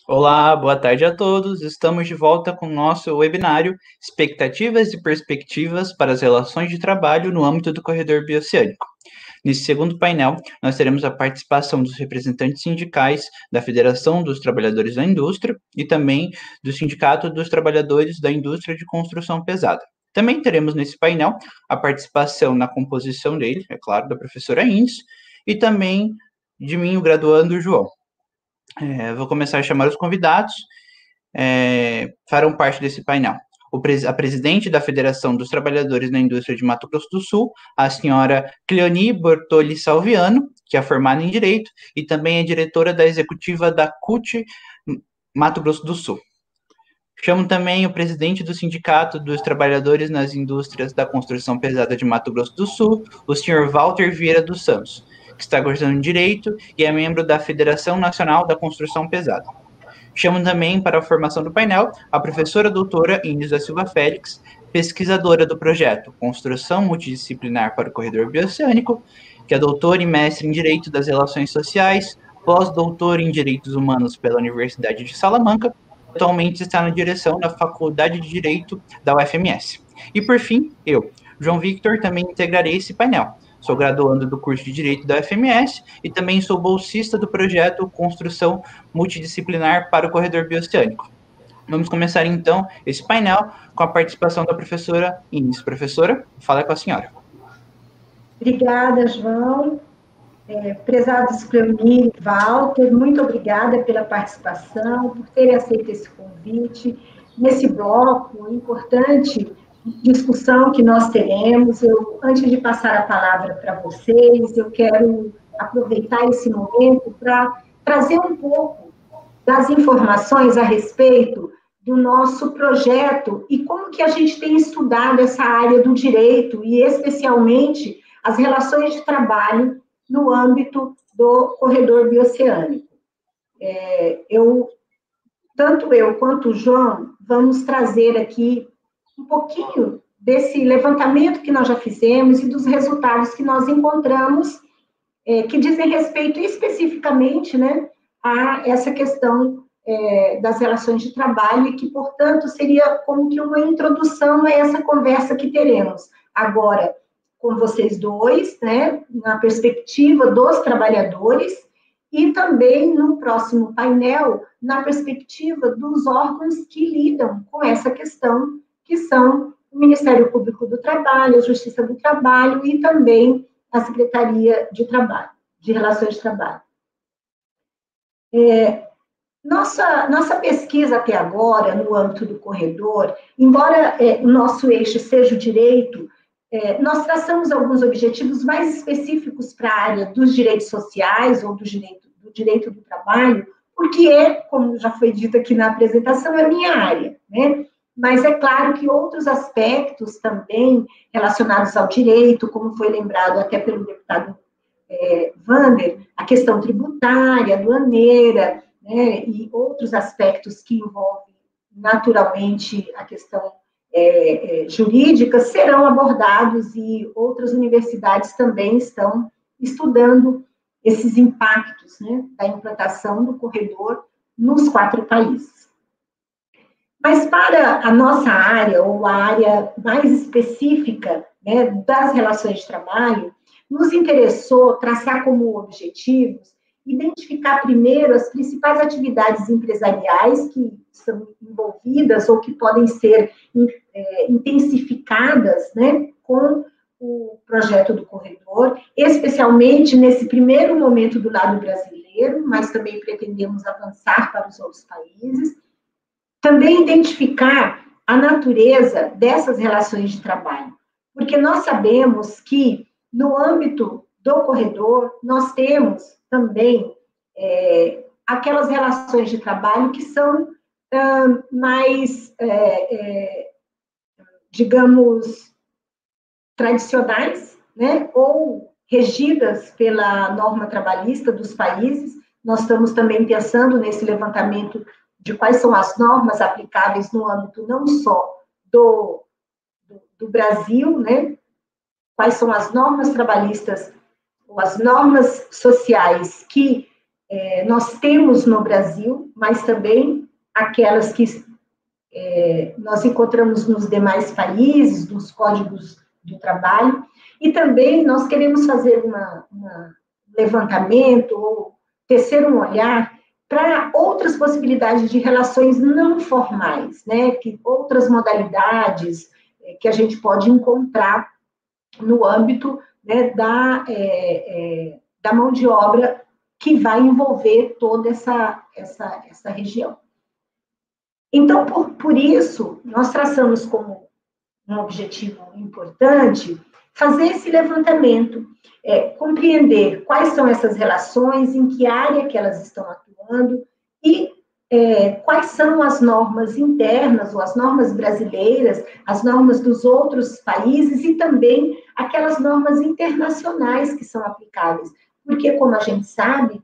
Olá, boa tarde a todos. Estamos de volta com o nosso webinário Expectativas e Perspectivas para as Relações de Trabalho no âmbito do Corredor Bioceânico. Nesse segundo painel, nós teremos a participação dos representantes sindicais da Federação dos Trabalhadores da Indústria e também do Sindicato dos Trabalhadores da Indústria de Construção Pesada. Também teremos nesse painel a participação na composição dele, é claro, da professora Inês, e também de mim, o graduando João. Vou começar a chamar os convidados, farão parte desse painel. A presidente da Federação dos Trabalhadores da Indústria de Mato Grosso do Sul, a senhora Cleoni Bortoli Salviano, que é formada em Direito e também é diretora da executiva da CUT Mato Grosso do Sul. Chamo também o presidente do Sindicato dos Trabalhadores nas Indústrias da Construção Pesada de Mato Grosso do Sul, o senhor Walter Vieira dos Santos, que está cursando Direito e é membro da Federação Nacional da Construção Pesada. Chamo também para a formação do painel a professora doutora Inês da Silva Félix, pesquisadora do projeto Construção Multidisciplinar para o Corredor Bioceânico, que é doutora e mestre em Direito das Relações Sociais, pós-doutora em Direitos Humanos pela Universidade de Salamanca, atualmente está na direção da Faculdade de Direito da UFMS. E, por fim, eu, João Victor, também integrarei esse painel. Sou graduando do curso de Direito da UFMS e também sou bolsista do projeto Construção Multidisciplinar para o Corredor Bioceânico. Vamos começar, então, esse painel com a participação da professora Inês. Professora, fala com a senhora. Obrigada, João. Prezados Cleoni e Walter, muito obrigada pela participação, por terem aceito esse convite. Nesse bloco importante discussão que nós teremos, antes de passar a palavra para vocês, eu quero aproveitar esse momento para trazer um pouco das informações a respeito do nosso projeto e como que a gente tem estudado essa área do direito e, especialmente, as relações de trabalho no âmbito do corredor bioceânico. Tanto eu quanto o João vamos trazer aqui um pouquinho desse levantamento que nós já fizemos e dos resultados que nós encontramos, que dizem respeito especificamente, né, a essa questão das relações de trabalho e que, portanto, seria como que uma introdução a essa conversa que teremos agora com vocês dois, né, na perspectiva dos trabalhadores, e também no próximo painel, na perspectiva dos órgãos que lidam com essa questão, que são o Ministério Público do Trabalho, a Justiça do Trabalho e também a Secretaria de Trabalho, de Relações de Trabalho. Nossa pesquisa até agora, no âmbito do corredor, embora o nosso eixo seja o direito, nós traçamos alguns objetivos mais específicos para a área dos direitos sociais ou do direito do trabalho, porque como já foi dito aqui na apresentação, é a minha área, né? Mas é claro que outros aspectos também relacionados ao direito, como foi lembrado até pelo deputado Vander, a questão tributária, aduaneira, né, e outros aspectos que envolvem naturalmente a questão jurídica serão abordados e outras universidades também estão estudando esses impactos, né, da implantação do corredor nos 4 países. Mas para a nossa área, ou a área mais específica, né, das relações de trabalho, nos interessou traçar como objetivos identificar primeiro as principais atividades empresariais que são envolvidas ou que podem ser intensificadas, né, com o projeto do corredor, especialmente nesse primeiro momento do lado brasileiro, mas também pretendemos avançar para os outros países. Também identificar a natureza dessas relações de trabalho, porque nós sabemos que, no âmbito do corredor, nós temos também aquelas relações de trabalho que são mais, digamos, tradicionais, né, ou regidas pela norma trabalhista dos países. Nós estamos também pensando nesse levantamento de quais são as normas aplicáveis no âmbito não só do Brasil, né, quais são as normas trabalhistas ou as normas sociais que nós temos no Brasil, mas também aquelas que nós encontramos nos demais países, nos códigos do trabalho, e também nós queremos fazer um levantamento, ou tecer um olhar para outras possibilidades de relações não formais, né, que outras modalidades que a gente pode encontrar no âmbito, né, da mão de obra que vai envolver toda essa região. Então, por isso, nós traçamos como um objetivo importante fazer esse levantamento, compreender quais são essas relações, em que área que elas estão atuando e quais são as normas internas ou as normas brasileiras, as normas dos outros países e também aquelas normas internacionais que são aplicáveis. Porque, como a gente sabe,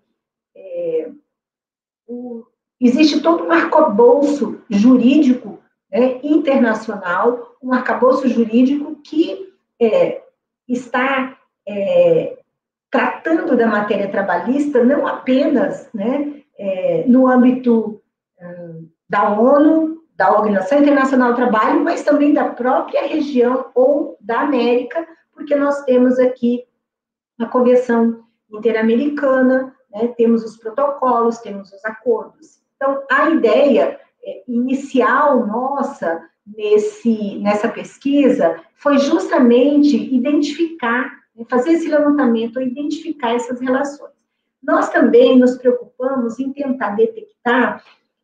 existe todo um arcabouço jurídico, né, internacional, um arcabouço jurídico que está tratando da matéria trabalhista não apenas, né, no âmbito da ONU, da Organização Internacional do Trabalho, mas também da própria região ou da América, porque nós temos aqui a Convenção Interamericana, né, temos os protocolos, temos os acordos. Então, a ideia inicial nossa nessa pesquisa foi justamente identificar, fazer esse levantamento, identificar essas relações. Nós também nos preocupamos em tentar detectar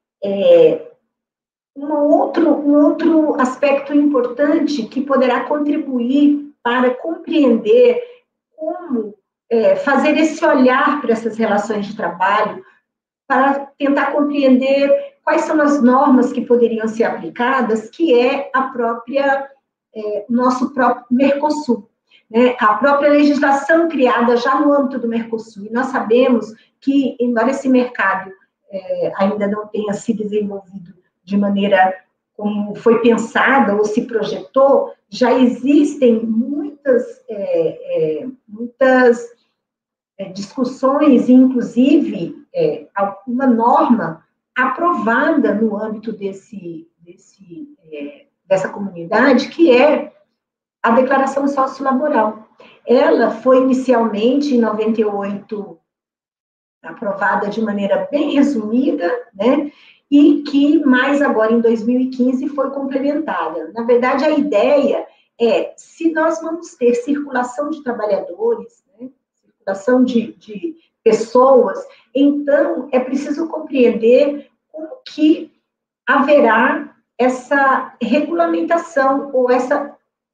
um outro aspecto importante que poderá contribuir para compreender como fazer esse olhar para essas relações de trabalho, para tentar compreender quais são as normas que poderiam ser aplicadas, que é nosso próprio Mercosul, né? A própria legislação criada já no âmbito do Mercosul. E nós sabemos que, embora esse mercado ainda não tenha se desenvolvido de maneira como foi pensada ou se projetou, já existem muitas discussões, inclusive uma norma aprovada no âmbito dessa comunidade, que é a Declaração Sociolaboral. Ela foi inicialmente, em 98, aprovada de maneira bem resumida, né, e que mais agora, em 2015, foi complementada. Na verdade, a ideia se nós vamos ter circulação de trabalhadores, né, circulação de pessoas, então é preciso compreender como que haverá essa regulamentação ou essa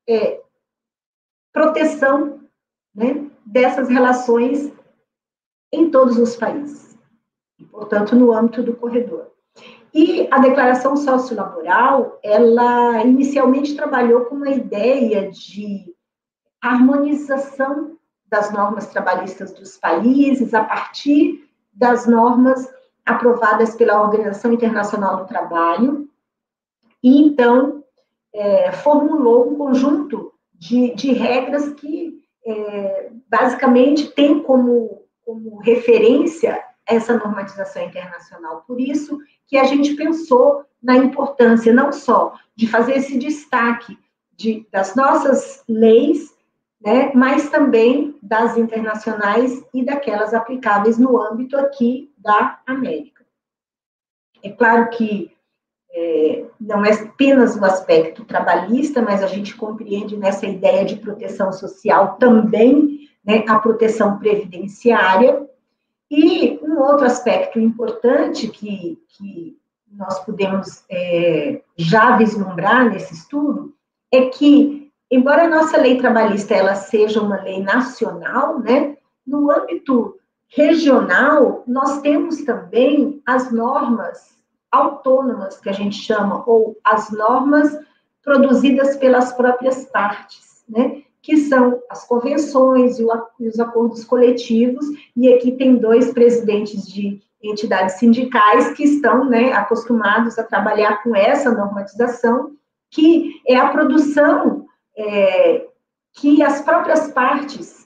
proteção, né, dessas relações em todos os países, e, portanto, no âmbito do corredor. E a Declaração Sociolaboral, ela inicialmente trabalhou com uma ideia de harmonização das normas trabalhistas dos países a partir das normas aprovadas pela Organização Internacional do Trabalho, e então formulou um conjunto de regras que basicamente tem como referência essa normatização internacional. Por isso que a gente pensou na importância não só de fazer esse destaque das nossas leis, né, mas também das internacionais e daquelas aplicáveis no âmbito aqui da América. É claro que não é apenas o aspecto trabalhista, mas a gente compreende nessa ideia de proteção social também, né, a proteção previdenciária. E um outro aspecto importante que nós podemos já vislumbrar nesse estudo é que, embora a nossa lei trabalhista ela seja uma lei nacional, né, no âmbito regional, nós temos também as normas autônomas, que a gente chama, ou as normas produzidas pelas próprias partes, né, que são as convenções e os acordos coletivos, e aqui tem 2 presidentes de entidades sindicais que estão, né, acostumados a trabalhar com essa normatização, que é a produção que as próprias partes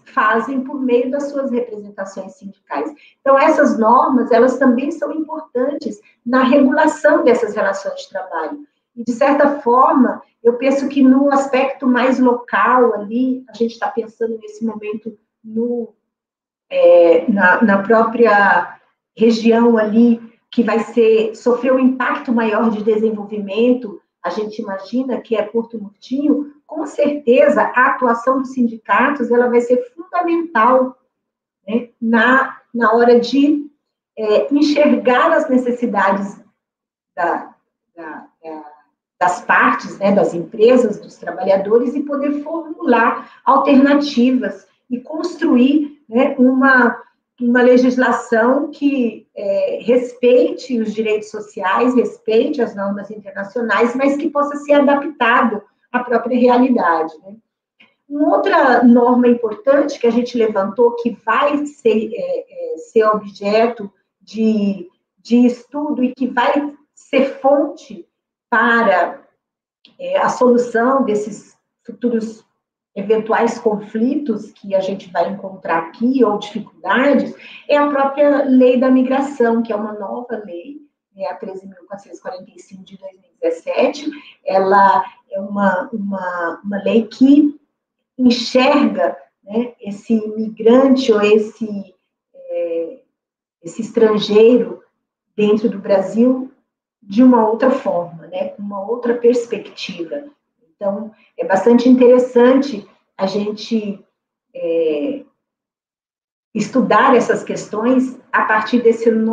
fazem por meio das suas representações sindicais. Então, essas normas, elas também são importantes na regulação dessas relações de trabalho. E, de certa forma, eu penso que no aspecto mais local ali, a gente está pensando nesse momento na própria região ali, que vai sofrer um impacto maior de desenvolvimento, a gente imagina que é Porto Murtinho, com certeza a atuação dos sindicatos ela vai ser fundamental, né, na hora de enxergar as necessidades das partes, né, das empresas, dos trabalhadores, e poder formular alternativas e construir, né, uma legislação que respeite os direitos sociais, respeite as normas internacionais, mas que possa ser adaptado à própria realidade, né? Uma outra norma importante que a gente levantou, que vai ser objeto de estudo e que vai ser fonte para a solução desses futuros eventuais conflitos que a gente vai encontrar aqui, ou dificuldades, é a própria Lei da Migração, que é uma nova lei, né, a 13.445 de 2017. Ela é uma lei que enxerga, né, esse imigrante ou esse estrangeiro dentro do Brasil de uma outra forma, né, com uma outra perspectiva. Então, é bastante interessante a gente estudar essas questões a partir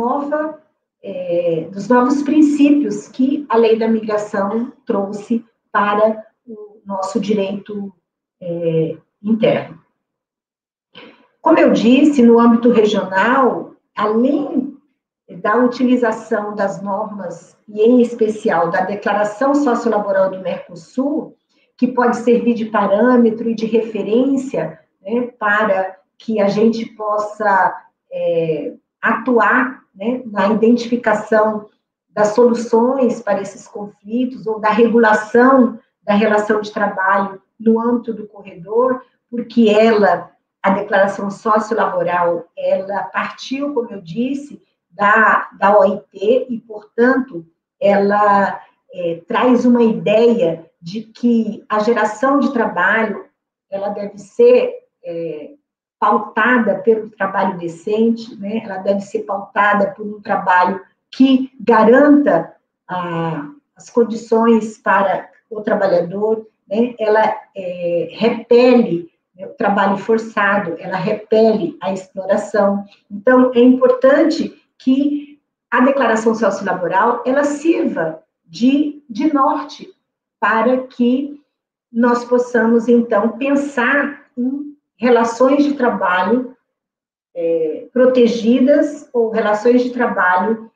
dos novos princípios que a Lei da Migração trouxe para o nosso direito interno. Como eu disse, no âmbito regional, além da utilização das normas, e em especial da Declaração Sociolaboral do Mercosul, que pode servir de parâmetro e de referência, né, para que a gente possa atuar, né, na identificação das soluções para esses conflitos, ou da regulação da relação de trabalho no âmbito do corredor, porque a Declaração Sociolaboral, ela partiu, como eu disse, da OIT, e, portanto, ela traz uma ideia de que a geração de trabalho ela deve ser pautada pelo trabalho decente, né? Ela deve ser pautada por um trabalho que garanta as condições para o trabalhador, né? Ela repele, né, o trabalho forçado, ela repele a exploração. Então, é importante que a Declaração Sociolaboral ela sirva de norte para que nós possamos, então, pensar em relações de trabalho protegidas, ou relações de trabalho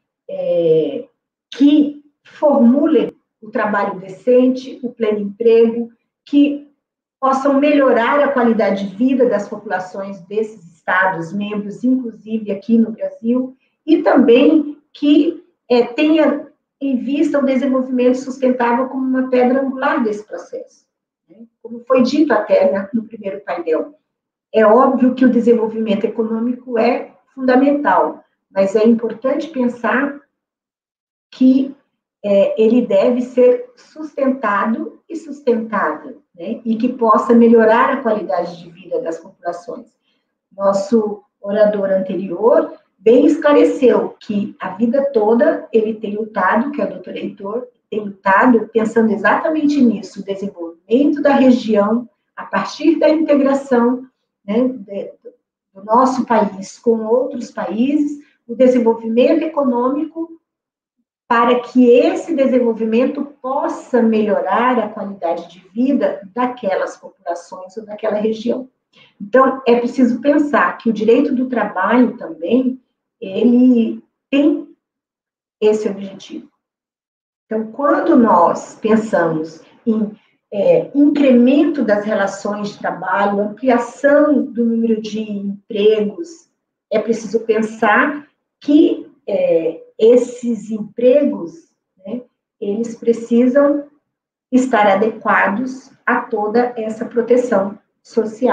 que formulem o trabalho decente, o pleno emprego, que possam melhorar a qualidade de vida das populações desses Estados membros, inclusive aqui no Brasil, e também que tenha em vista o desenvolvimento sustentável como uma pedra angular desse processo, né? Como foi dito até no primeiro painel. É óbvio que o desenvolvimento econômico é fundamental, mas é importante pensar que ele deve ser sustentado e sustentável, né? E que possa melhorar a qualidade de vida das populações. Nosso orador anterior bem esclareceu que a vida toda ele tem lutado, que é o doutor Heitor, tem lutado pensando exatamente nisso, o desenvolvimento da região, a partir da integração, né, do nosso país com outros países, o desenvolvimento econômico, para que esse desenvolvimento possa melhorar a qualidade de vida daquelas populações ou daquela região. Então, é preciso pensar que o direito do trabalho também, ele tem esse objetivo. Então, quando nós pensamos em incremento das relações de trabalho, ampliação do número de empregos, é preciso pensar que esses empregos, né, eles precisam estar adequados a toda essa proteção social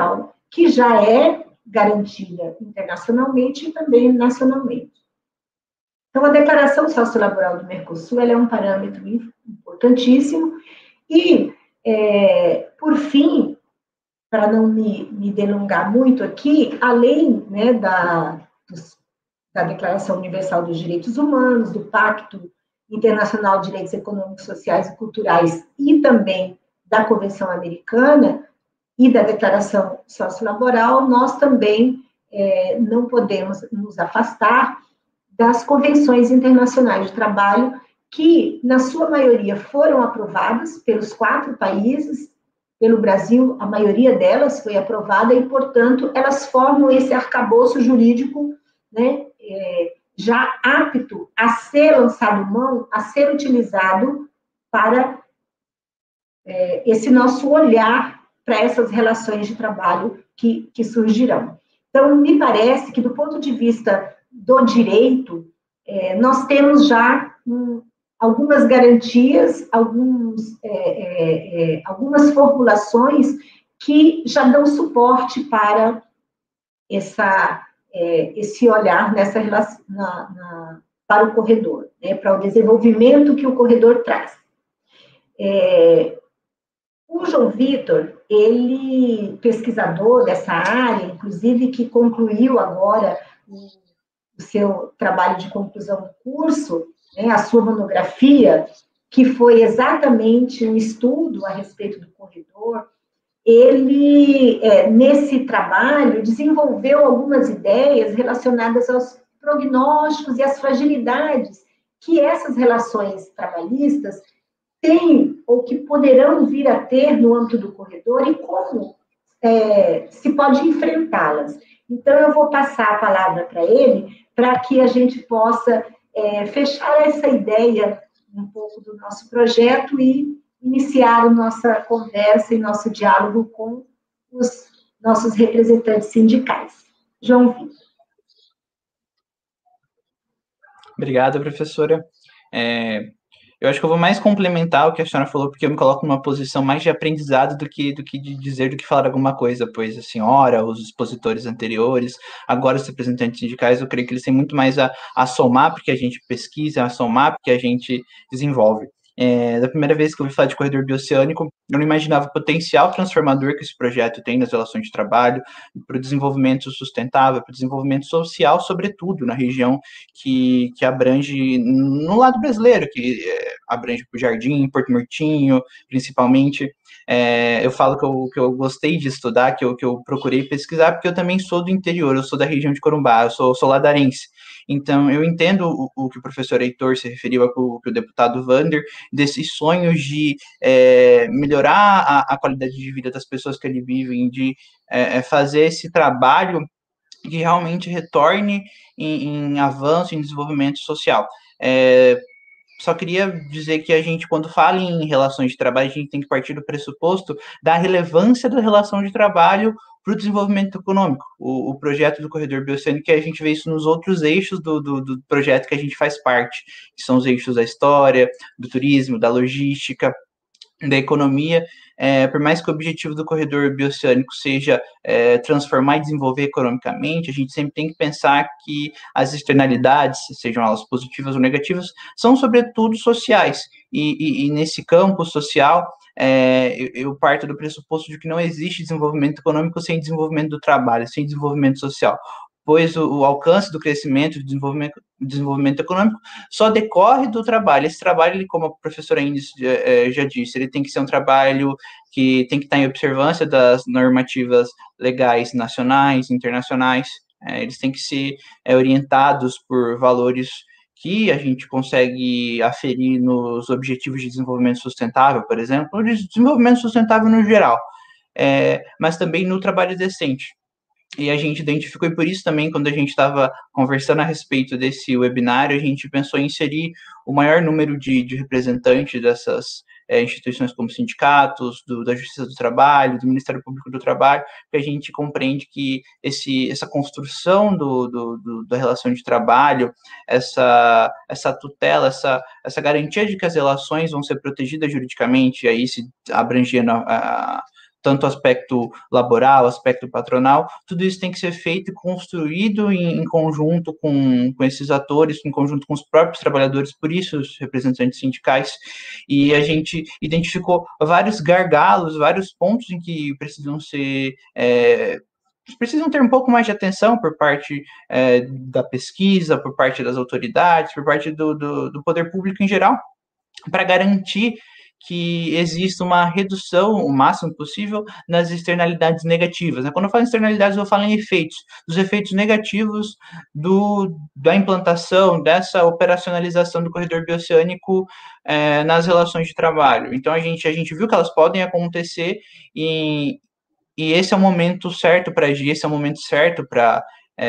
que já é garantida internacionalmente e também nacionalmente. Então, a Declaração Sociolaboral do Mercosul ela é um parâmetro importantíssimo e, por fim, para não me delongar muito aqui, além, né, da Declaração Universal dos Direitos Humanos, do Pacto Internacional de Direitos Econômicos, Sociais e Culturais e também da Convenção Americana e da Declaração Sociolaboral, nós também não podemos nos afastar das convenções internacionais de trabalho que, na sua maioria, foram aprovadas pelos 4 países. Pelo Brasil, a maioria delas foi aprovada e, portanto, elas formam esse arcabouço jurídico, né, já apto a ser lançado mão, a ser utilizado para esse nosso olhar para essas relações de trabalho que surgirão. Então, me parece que, do ponto de vista do direito, nós temos já algumas garantias, algumas formulações que já dão suporte para esse olhar nessa relação, para o corredor, né, para o desenvolvimento que o corredor traz. O João Vitor, ele, pesquisador dessa área, inclusive que concluiu agora o seu trabalho de conclusão do curso, né, a sua monografia, que foi exatamente um estudo a respeito do corredor, ele, nesse trabalho, desenvolveu algumas ideias relacionadas aos prognósticos e às fragilidades que essas relações trabalhistas têm ou que poderão vir a ter no âmbito do corredor e como se pode enfrentá-las. Então, eu vou passar a palavra para ele, para que a gente possa fechar essa ideia um pouco do nosso projeto e iniciar a nossa conversa e nosso diálogo com os nossos representantes sindicais. João Vitor. Obrigado, professora. Eu acho que eu vou mais complementar o que a senhora falou, porque eu me coloco numa posição mais de aprendizado do que de dizer, do que falar alguma coisa, pois a senhora, os expositores anteriores, agora os representantes sindicais, eu creio que eles têm muito mais a somar, porque a gente pesquisa, a somar, porque a gente desenvolve. Da primeira vez que eu ouvi falar de corredor bioceânico, eu não imaginava o potencial transformador que esse projeto tem nas relações de trabalho, para o desenvolvimento sustentável, para o desenvolvimento social, sobretudo na região que abrange, no lado brasileiro, que abrange o Jardim, Porto Murtinho, principalmente. Eu falo que eu gostei de estudar, que eu procurei pesquisar, porque eu também sou do interior, eu sou da região de Corumbá, eu sou ladarense. Então, eu entendo o que o professor Heitor se referiu ao que o deputado Vander, desses sonhos de melhorar a qualidade de vida das pessoas que ali vivem, de fazer esse trabalho que realmente retorne em avanço, em desenvolvimento social. Só queria dizer que a gente, quando fala em relações de trabalho, a gente tem que partir do pressuposto da relevância da relação de trabalho para o desenvolvimento econômico. O projeto do Corredor Bioceânico, a gente vê isso nos outros eixos do projeto que a gente faz parte, que são os eixos da história, do turismo, da logística, da economia. Por mais que o objetivo do corredor bioceânico seja transformar e desenvolver economicamente, a gente sempre tem que pensar que as externalidades, sejam elas positivas ou negativas, são sobretudo sociais, e nesse campo social, eu parto do pressuposto de que não existe desenvolvimento econômico sem desenvolvimento do trabalho, sem desenvolvimento social, pois o alcance do crescimento, do desenvolvimento econômico, só decorre do trabalho. Esse trabalho, ele, como a professora Inês já disse, ele tem que ser um trabalho que tem que estar em observância das normativas legais nacionais, internacionais, eles têm que ser orientados por valores que a gente consegue aferir nos Objetivos de Desenvolvimento Sustentável, por exemplo, ou de desenvolvimento sustentável no geral, mas também no trabalho decente. E a gente identificou, e por isso também, quando a gente estava conversando a respeito desse webinário, a gente pensou em inserir o maior número de representantes dessas instituições como sindicatos, da Justiça do Trabalho, do Ministério Público do Trabalho, porque a gente compreende que essa construção da relação de trabalho, essa tutela, essa garantia de que as relações vão ser protegidas juridicamente, aí se abrangendo tanto o aspecto laboral, aspecto patronal, tudo isso tem que ser feito e construído em conjunto com esses atores, em conjunto com os próprios trabalhadores, por isso os representantes sindicais, e a gente identificou vários gargalos, vários pontos em que precisam ter um pouco mais de atenção por parte da pesquisa, por parte das autoridades, por parte do poder público em geral, para garantir que exista uma redução, o máximo possível, nas externalidades negativas. Quando eu falo em externalidades, eu falo em efeitos, dos efeitos negativos da implantação, dessa operacionalização do corredor bioceânico nas relações de trabalho. Então, a gente viu que elas podem acontecer e esse é o momento certo para agir, esse é o momento certo para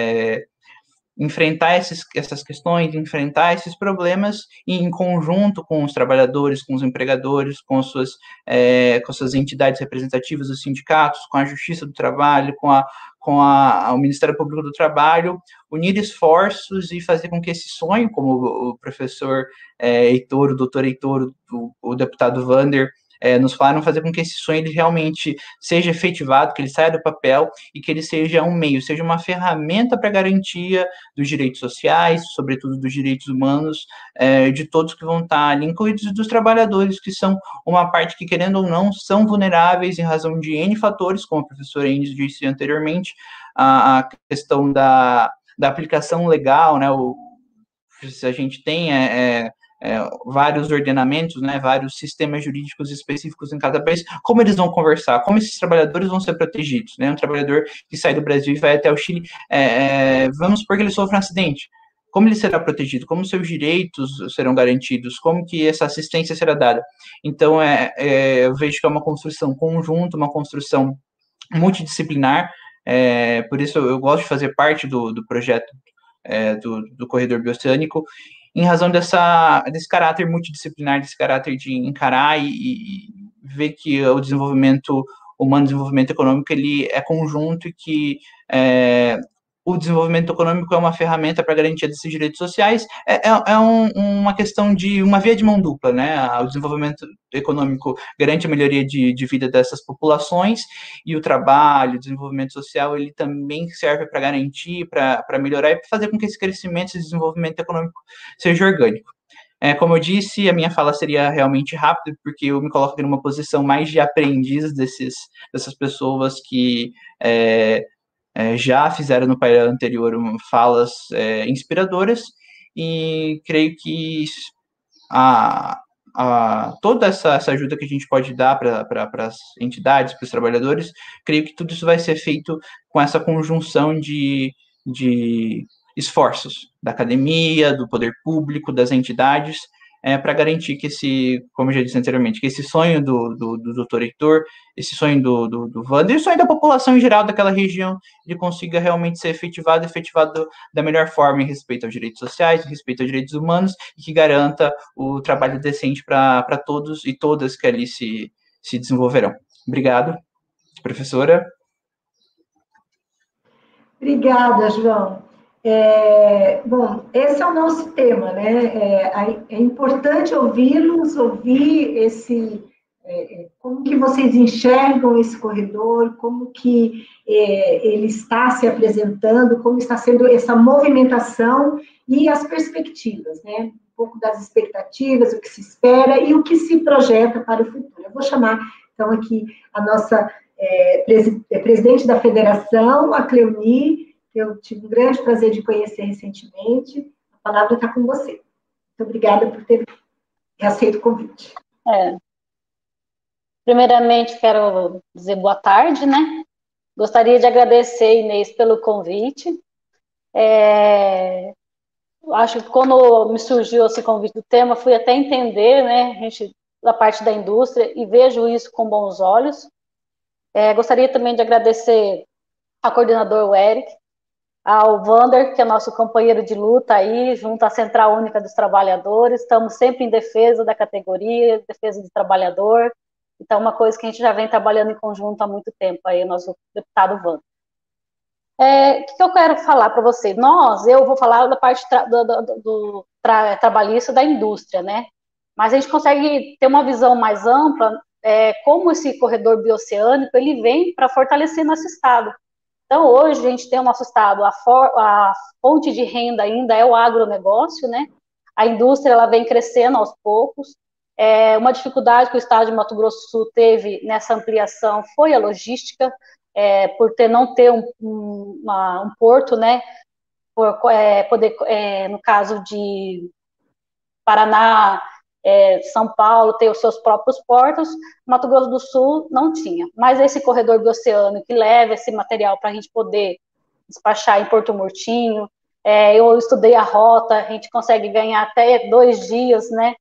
enfrentar essas questões, enfrentar esses problemas em conjunto com os trabalhadores, com os empregadores, com suas entidades representativas, os sindicatos, com a Justiça do Trabalho, com o Ministério Público do Trabalho, unir esforços e fazer com que esse sonho, como o professor Heitor, o doutor Heitor, o deputado Vander, nos falaram, fazer com que esse sonho ele realmente seja efetivado, que ele saia do papel e que ele seja um meio, seja uma ferramenta para a garantia dos direitos sociais, sobretudo dos direitos humanos, de todos que vão estar ali, incluídos dos trabalhadores, que são uma parte que, querendo ou não, são vulneráveis em razão de N fatores, como a professora Inês disse anteriormente, a questão da aplicação legal, né, a gente tem vários ordenamentos, né, vários sistemas jurídicos específicos em cada país, como eles vão conversar, como esses trabalhadores vão ser protegidos, né, um trabalhador que sai do Brasil e vai até o Chile, vamos supor que ele sofra um acidente, como ele será protegido, como seus direitos serão garantidos, como que essa assistência será dada. Então, eu vejo que é uma construção conjunta, uma construção multidisciplinar, por isso eu gosto de fazer parte do projeto do corredor bioceânico, em razão desse caráter multidisciplinar, desse caráter de encarar e ver que o desenvolvimento humano, o desenvolvimento econômico, ele é conjunto e que o desenvolvimento econômico é uma ferramenta para a garantia desses direitos sociais, uma questão de uma via de mão dupla, né? O desenvolvimento econômico garante a melhoria de vida dessas populações e o trabalho, o desenvolvimento social, ele também serve para garantir, para melhorar e para fazer com que esse crescimento, esse desenvolvimento econômico seja orgânico. Como eu disse, a minha fala seria realmente rápida, porque eu me coloco numa posição mais de aprendiz dessas pessoas que já fizeram no painel anterior falas inspiradoras, e creio que toda essa ajuda que a gente pode dar para as entidades, para os trabalhadores, creio que tudo isso vai ser feito com essa conjunção de esforços da academia, do poder público, das entidades, para garantir que como eu já disse anteriormente, que esse sonho do Dr. Heitor, esse sonho do Wander, e o sonho da população em geral daquela região, ele consiga realmente ser efetivado da melhor forma em respeito aos direitos sociais, em respeito aos direitos humanos, e que garanta o trabalho decente para todos e todas que ali se desenvolverão. Obrigado, professora. Obrigada, João. Bom, esse é o nosso tema, né? É importante ouvi-los, ouvir como que vocês enxergam esse corredor, como que ele está se apresentando, como está sendo essa movimentação e as perspectivas, né? Um pouco das expectativas, o que se espera e o que se projeta para o futuro. Eu vou chamar, então, aqui a nossa presidente da federação, a Cleoni, que eu tive um grande prazer de conhecer recentemente. A palavra está com você. Muito obrigada por ter aceito o convite. Primeiramente, quero dizer boa tarde, né? Gostaria de agradecer, Inês, pelo convite. Acho que quando me surgiu esse convite do tema, fui até entender, né, da parte da indústria, e vejo isso com bons olhos. Gostaria também de agradecer ao coordenador, o Eric, ao Wander, que é nosso companheiro de luta aí, junto à Central Única dos Trabalhadores. Estamos sempre em defesa da categoria, defesa do trabalhador. Então, uma coisa que a gente já vem trabalhando em conjunto há muito tempo, aí, o nosso deputado Wander. O que eu quero falar para você? Eu vou falar da parte trabalhista da indústria, né? Mas a gente consegue ter uma visão mais ampla como esse corredor bioceânico, ele vem para fortalecer nosso estado. Então, hoje, a gente tem o nosso estado, a fonte de renda ainda é o agronegócio, né? A indústria, ela vem crescendo aos poucos. Uma dificuldade que o estado de Mato Grosso do Sul teve nessa ampliação foi a logística, por não ter um porto, né? No caso de Paraná, São Paulo, ter os seus próprios portos, Mato Grosso do Sul não tinha. Mas esse corredor bioceânico que leva esse material para a gente poder despachar em Porto Murtinho, eu estudei a rota, a gente consegue ganhar até 2 dias, né,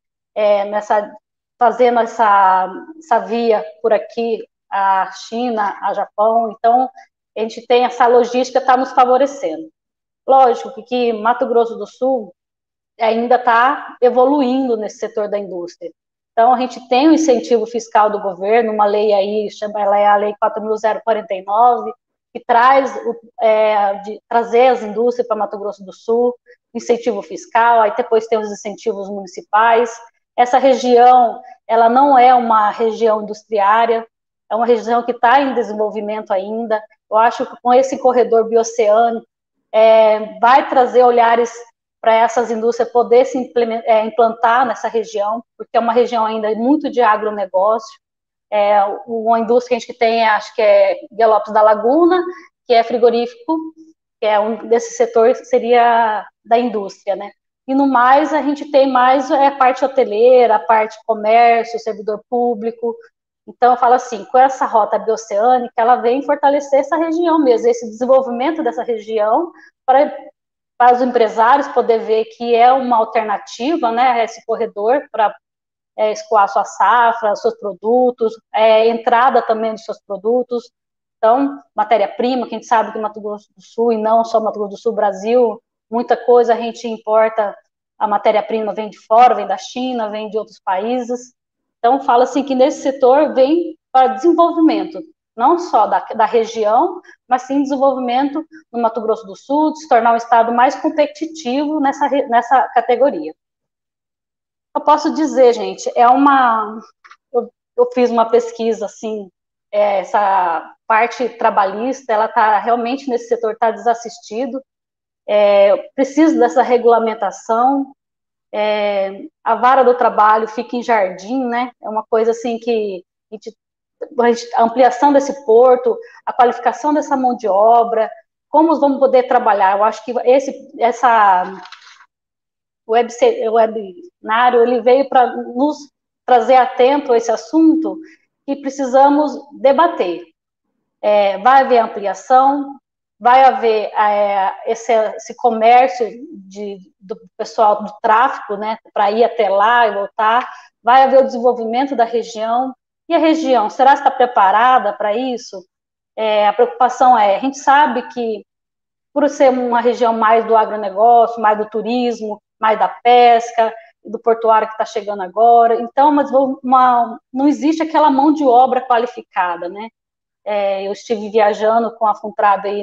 fazendo essa via por aqui, a China, a Japão, então a gente tem essa logística, está nos favorecendo. Lógico que Mato Grosso do Sul ainda está evoluindo nesse setor da indústria. Então, a gente tem o incentivo fiscal do governo, uma lei aí, ela é a Lei 4.049, que traz, de trazer as indústrias para Mato Grosso do Sul, incentivo fiscal, aí depois tem os incentivos municipais. Essa região, ela não é uma região industriária, é uma região que está em desenvolvimento ainda. Eu acho que com esse corredor bioceânico, vai trazer olhares para essas indústrias poder se implantar nessa região, porque é uma região ainda muito de agronegócio. Uma indústria que a gente tem, acho que é Miguel Lopes da Laguna, que é frigorífico, que é desse setor, seria da indústria, né? E no mais, a gente tem mais a parte hoteleira, a parte comércio, servidor público. Então, eu falo assim, com essa rota bioceânica, ela vem fortalecer essa região mesmo, esse desenvolvimento dessa região, para os empresários poder ver que é uma alternativa, né, a esse corredor para escoar sua safra, seus produtos, entrada também dos seus produtos. Então, matéria-prima, que a gente sabe que Mato Grosso do Sul, e não só Mato Grosso do Sul, Brasil, muita coisa a gente importa, a matéria-prima vem de fora, vem da China, vem de outros países. Então, fala assim que nesse setor vem para desenvolvimento, não só da região, mas sim desenvolvimento no Mato Grosso do Sul, de se tornar um estado mais competitivo nessa categoria. Eu posso dizer, gente, eu fiz uma pesquisa, assim, essa parte trabalhista, ela está realmente nesse setor, está desassistido, precisa dessa regulamentação, a vara do trabalho fica em Jardim, né, é uma coisa assim que a ampliação desse porto, a qualificação dessa mão de obra, como vamos poder trabalhar, eu acho que o webinário, ele veio para nos trazer atento a esse assunto que precisamos debater. Vai haver ampliação, vai haver esse comércio do pessoal do tráfico, né, para ir até lá e voltar, vai haver o desenvolvimento da região, e a região, será que está preparada para isso? A preocupação a gente sabe que, por ser uma região mais do agronegócio, mais do turismo, mais da pesca, do portuário que está chegando agora, então, mas não existe aquela mão de obra qualificada, né? Eu estive viajando com a Funtrab aí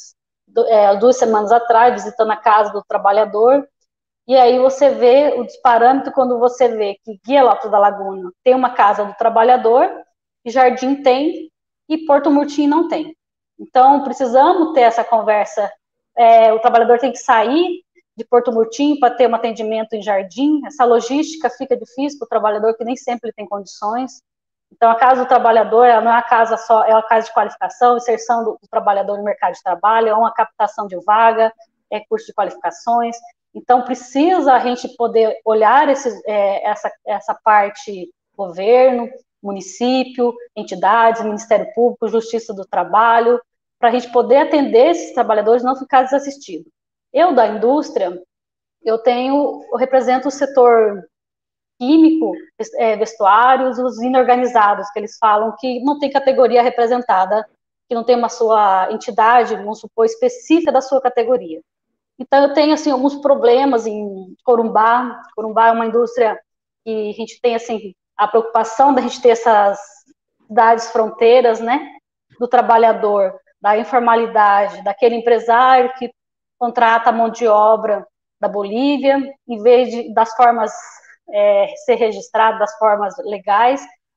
2 semanas atrás, visitando a Casa do Trabalhador, e aí você vê o disparâmetro quando você vê que Guia Lopes da Laguna tem uma Casa do Trabalhador, e Jardim tem, e Porto Murtinho não tem. Então, precisamos ter essa conversa. O trabalhador tem que sair de Porto Murtinho para ter um atendimento em Jardim. Essa logística fica difícil para o trabalhador, que nem sempre tem condições. Então, a Casa do Trabalhador, ela não é uma casa só, é uma casa de qualificação, inserção do trabalhador no mercado de trabalho, é uma captação de vaga, curso de qualificações. Então, precisa a gente poder olhar essa parte governo, município, entidades, Ministério Público, Justiça do Trabalho, para a gente poder atender esses trabalhadores e não ficar desassistido. Eu, da indústria, eu represento o setor químico, vestuários, os inorganizados, que eles falam que não tem categoria representada, que não tem uma sua entidade, vamos supor, específica da sua categoria. Então, eu tenho, assim, alguns problemas em Corumbá. Corumbá é uma indústria que a gente tem, assim, a preocupação da gente ter essas cidades fronteiras, né, do trabalhador, da informalidade, daquele empresário que contrata a mão de obra da Bolívia, em vez das formas ser registrado das formas legais,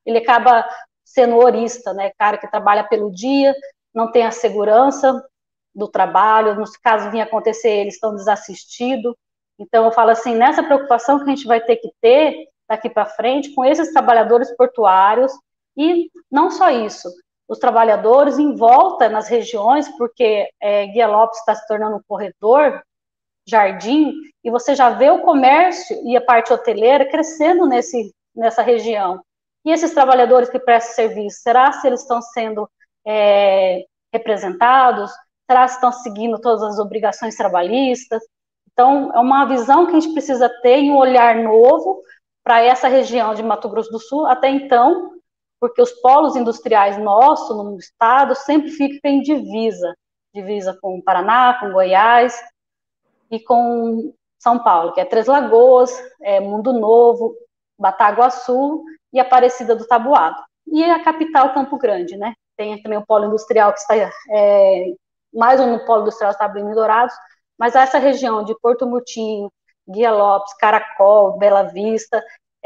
ele acaba sendo horista, né? Cara que trabalha pelo dia, não tem a segurança do trabalho, nos casos vinha acontecer, eles estão desassistidos. Então, eu falo assim, nessa preocupação que a gente vai ter que ter daqui para frente com esses trabalhadores portuários, e não só isso, os trabalhadores em volta nas regiões, porque Guia Lopes está se tornando um corredor, jardim, e você já vê o comércio e a parte hoteleira crescendo nessa região. E esses trabalhadores que prestam serviço, será se eles estão sendo representados? Será se estão seguindo todas as obrigações trabalhistas? Então, é uma visão que a gente precisa ter e um olhar novo para essa região de Mato Grosso do Sul, até então, porque os polos industriais nossos, no estado, sempre ficam em divisa com o Paraná, com Goiás e com São Paulo, que é Três Lagoas, Mundo Novo, Bataguaçu e Aparecida do Taboado. E a capital, Campo Grande, né? Tem também o polo industrial que está, mais um polo industrial está abrindo Dourados, mas essa região de Porto Murtinho, Guia Lopes, Caracol, Bela Vista,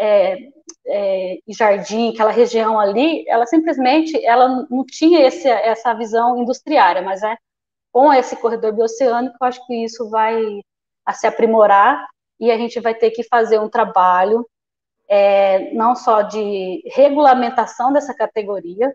e Jardim, aquela região ali, ela simplesmente não tinha essa visão industriária, mas com esse corredor bioceânico, eu acho que isso vai se aprimorar e a gente vai ter que fazer um trabalho não só de regulamentação dessa categoria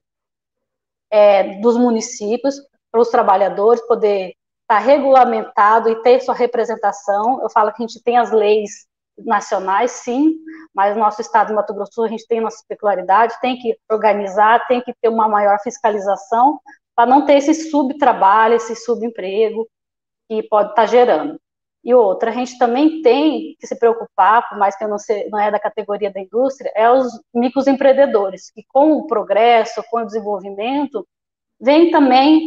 dos municípios, para os trabalhadores poder estar regulamentado e ter sua representação. Eu falo que a gente tem as leis nacionais, sim, mas no nosso estado de Mato Grosso do Sul a gente tem nossa peculiaridade, tem que organizar, tem que ter uma maior fiscalização para não ter esse subtrabalho, esse subemprego que pode estar gerando. E outra, a gente também tem que se preocupar, por mais que eu não é da categoria da indústria, os microempreendedores, que com o progresso, com o desenvolvimento, vem também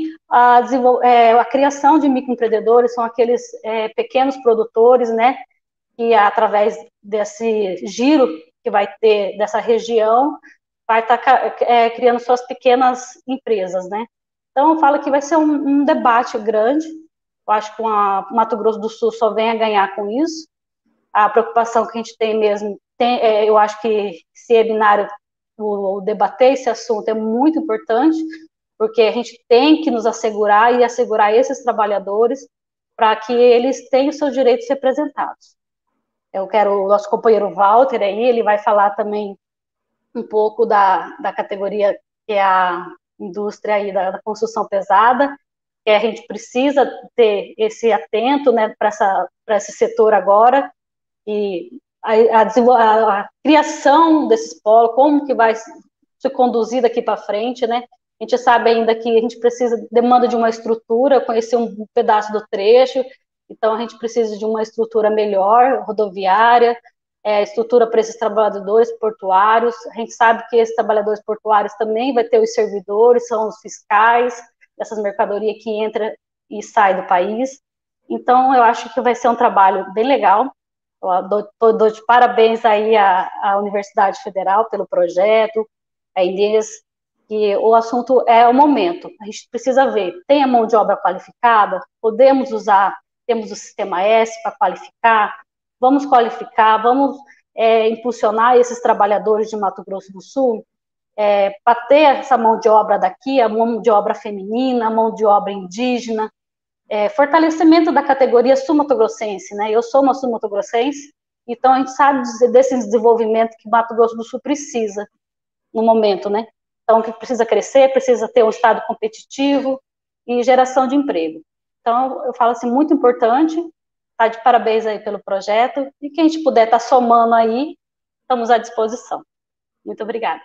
a criação de microempreendedores, são aqueles pequenos produtores, né, que através desse giro que vai ter dessa região, vai estar criando suas pequenas empresas, né. Então, eu falo que vai ser um debate grande. Eu acho que o Mato Grosso do Sul só vem a ganhar com isso. A preocupação que a gente tem mesmo, eu acho que esse webinário, o debater esse assunto é muito importante, porque a gente tem que nos assegurar e assegurar esses trabalhadores para que eles tenham seus direitos representados. Eu quero o nosso companheiro Walter aí, ele vai falar também um pouco da categoria que é a indústria aí da construção pesada, que a gente precisa ter esse atento, né, para esse setor agora, e a criação desses polos, como que vai se conduzir daqui para frente, né? A gente sabe ainda que a gente demanda de uma estrutura, conhecer um pedaço do trecho, então a gente precisa de uma estrutura melhor, rodoviária, estrutura para esses trabalhadores portuários. A gente sabe que esses trabalhadores portuários também vai ter os servidores, são os fiscais dessas mercadorias que entra e sai do país. Então, eu acho que vai ser um trabalho bem legal. Eu dou de parabéns aí à Universidade Federal pelo projeto, a Inês, que o assunto é o momento. A gente precisa ver, tem a mão de obra qualificada? Podemos usar, temos o Sistema S para qualificar? Vamos qualificar, vamos impulsionar esses trabalhadores de Mato Grosso do Sul, para ter essa mão de obra daqui, a mão de obra feminina, a mão de obra indígena, fortalecimento da categoria sul-mato-grossense, né? Eu sou uma sul-mato-grossense, então a gente sabe desse desenvolvimento que Mato Grosso do Sul precisa no momento, né? Então, que precisa crescer, precisa ter um estado competitivo e geração de emprego. Então, eu falo assim, muito importante, tá de parabéns aí pelo projeto, e quem a gente puder estar somando aí, estamos à disposição. Muito obrigada.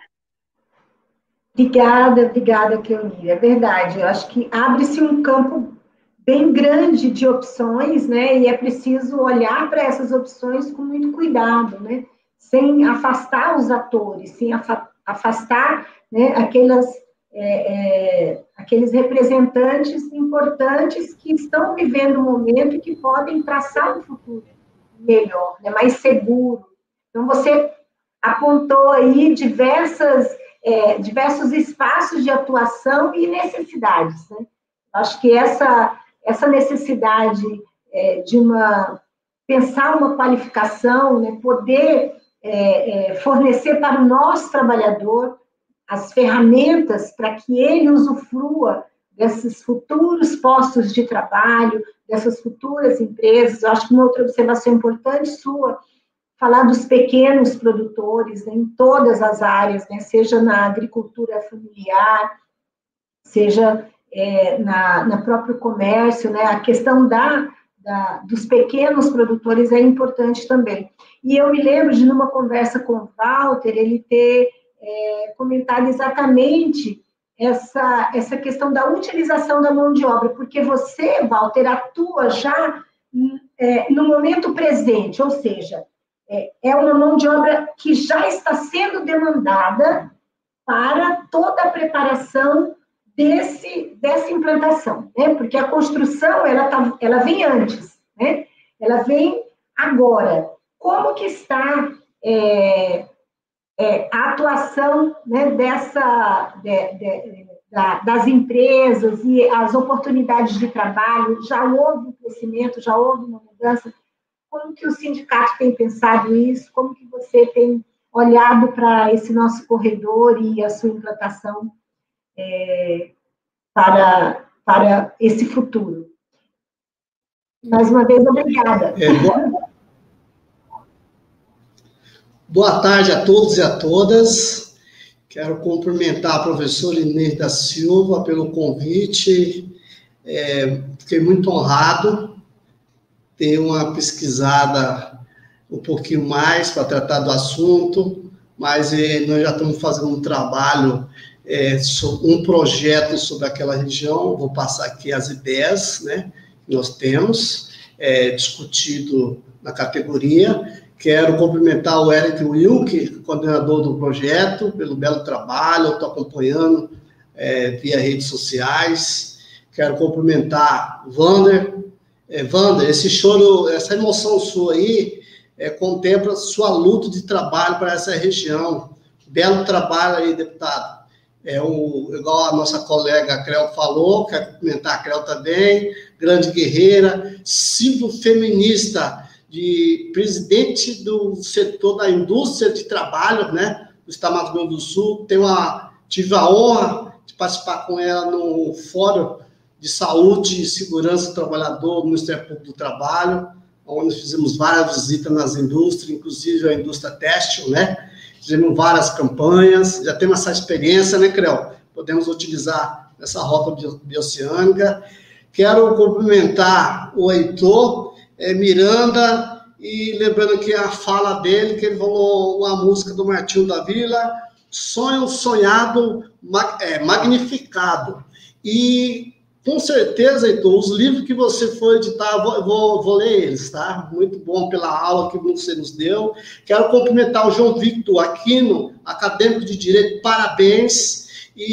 Obrigada, Cleonir. É verdade, eu acho que abre-se um campo bem grande de opções, né? E é preciso olhar para essas opções com muito cuidado, né? Sem afastar os atores, sem afastar, né, aqueles representantes importantes que estão vivendo o momento e que podem traçar um futuro melhor, né, mais seguro. Então, você apontou aí diversos espaços de atuação e necessidades, né? Acho que essa necessidade de pensar uma qualificação, né, poder fornecer para o nosso trabalhador as ferramentas para que ele usufrua desses futuros postos de trabalho, dessas futuras empresas. Eu acho que uma outra observação importante sua, falar dos pequenos produtores, né, em todas as áreas, né, seja na agricultura familiar, seja na próprio comércio, né, a questão dos pequenos produtores é importante também. E eu me lembro de, numa conversa com o Walter, ele ter comentado exatamente essa questão da utilização da mão de obra, porque você, Walter, atua já no momento presente, ou seja, é uma mão de obra que já está sendo demandada para toda a preparação dessa implantação, né? Porque a construção, ela vem antes, né? Ela vem agora. Como que está a atuação, né, das empresas e as oportunidades de trabalho? Já houve um crescimento, já houve uma mudança? Como que o sindicato tem pensado isso? Como que você tem olhado para esse nosso corredor e a sua implantação para esse futuro? Mais uma vez, obrigada. Boa tarde a todos e a todas. Quero cumprimentar a professora Inês da Silva pelo convite. Fiquei muito honrado. Dei uma pesquisada um pouquinho mais para tratar do assunto, mas nós já estamos fazendo um trabalho, um projeto sobre aquela região. Vou passar aqui as ideias, né, que nós temos discutido na categoria. Quero cumprimentar o Eric Wilke, coordenador do projeto, pelo belo trabalho. Eu estou acompanhando via redes sociais. Quero cumprimentar o Wander. Wander, esse choro, essa emoção sua aí, contempla sua luta de trabalho para essa região. Belo trabalho aí, deputado. Igual a nossa colega Creu falou, quero cumprimentar a Creu também, grande guerreira, símbolo feminista, de presidente do setor da indústria de trabalho, né, do estado do Mato Grosso do Sul. Tive a honra de participar com ela no Fórum de Saúde e Segurança do Trabalhador do Ministério Público do Trabalho, onde fizemos várias visitas nas indústrias, inclusive a indústria têxtil, né? Fizemos várias campanhas, já temos essa experiência, né, Creu? Podemos utilizar essa rota bioceânica. Quero cumprimentar o Heitor Miranda, e lembrando que a fala dele, que ele falou uma música do Martinho da Vila, sonho sonhado, magnificado. E, com certeza, Heitor, os livros que você for editar, eu vou ler eles, tá? Muito bom pela aula que você nos deu. Quero cumprimentar o João Victor Aquino, acadêmico de Direito, parabéns.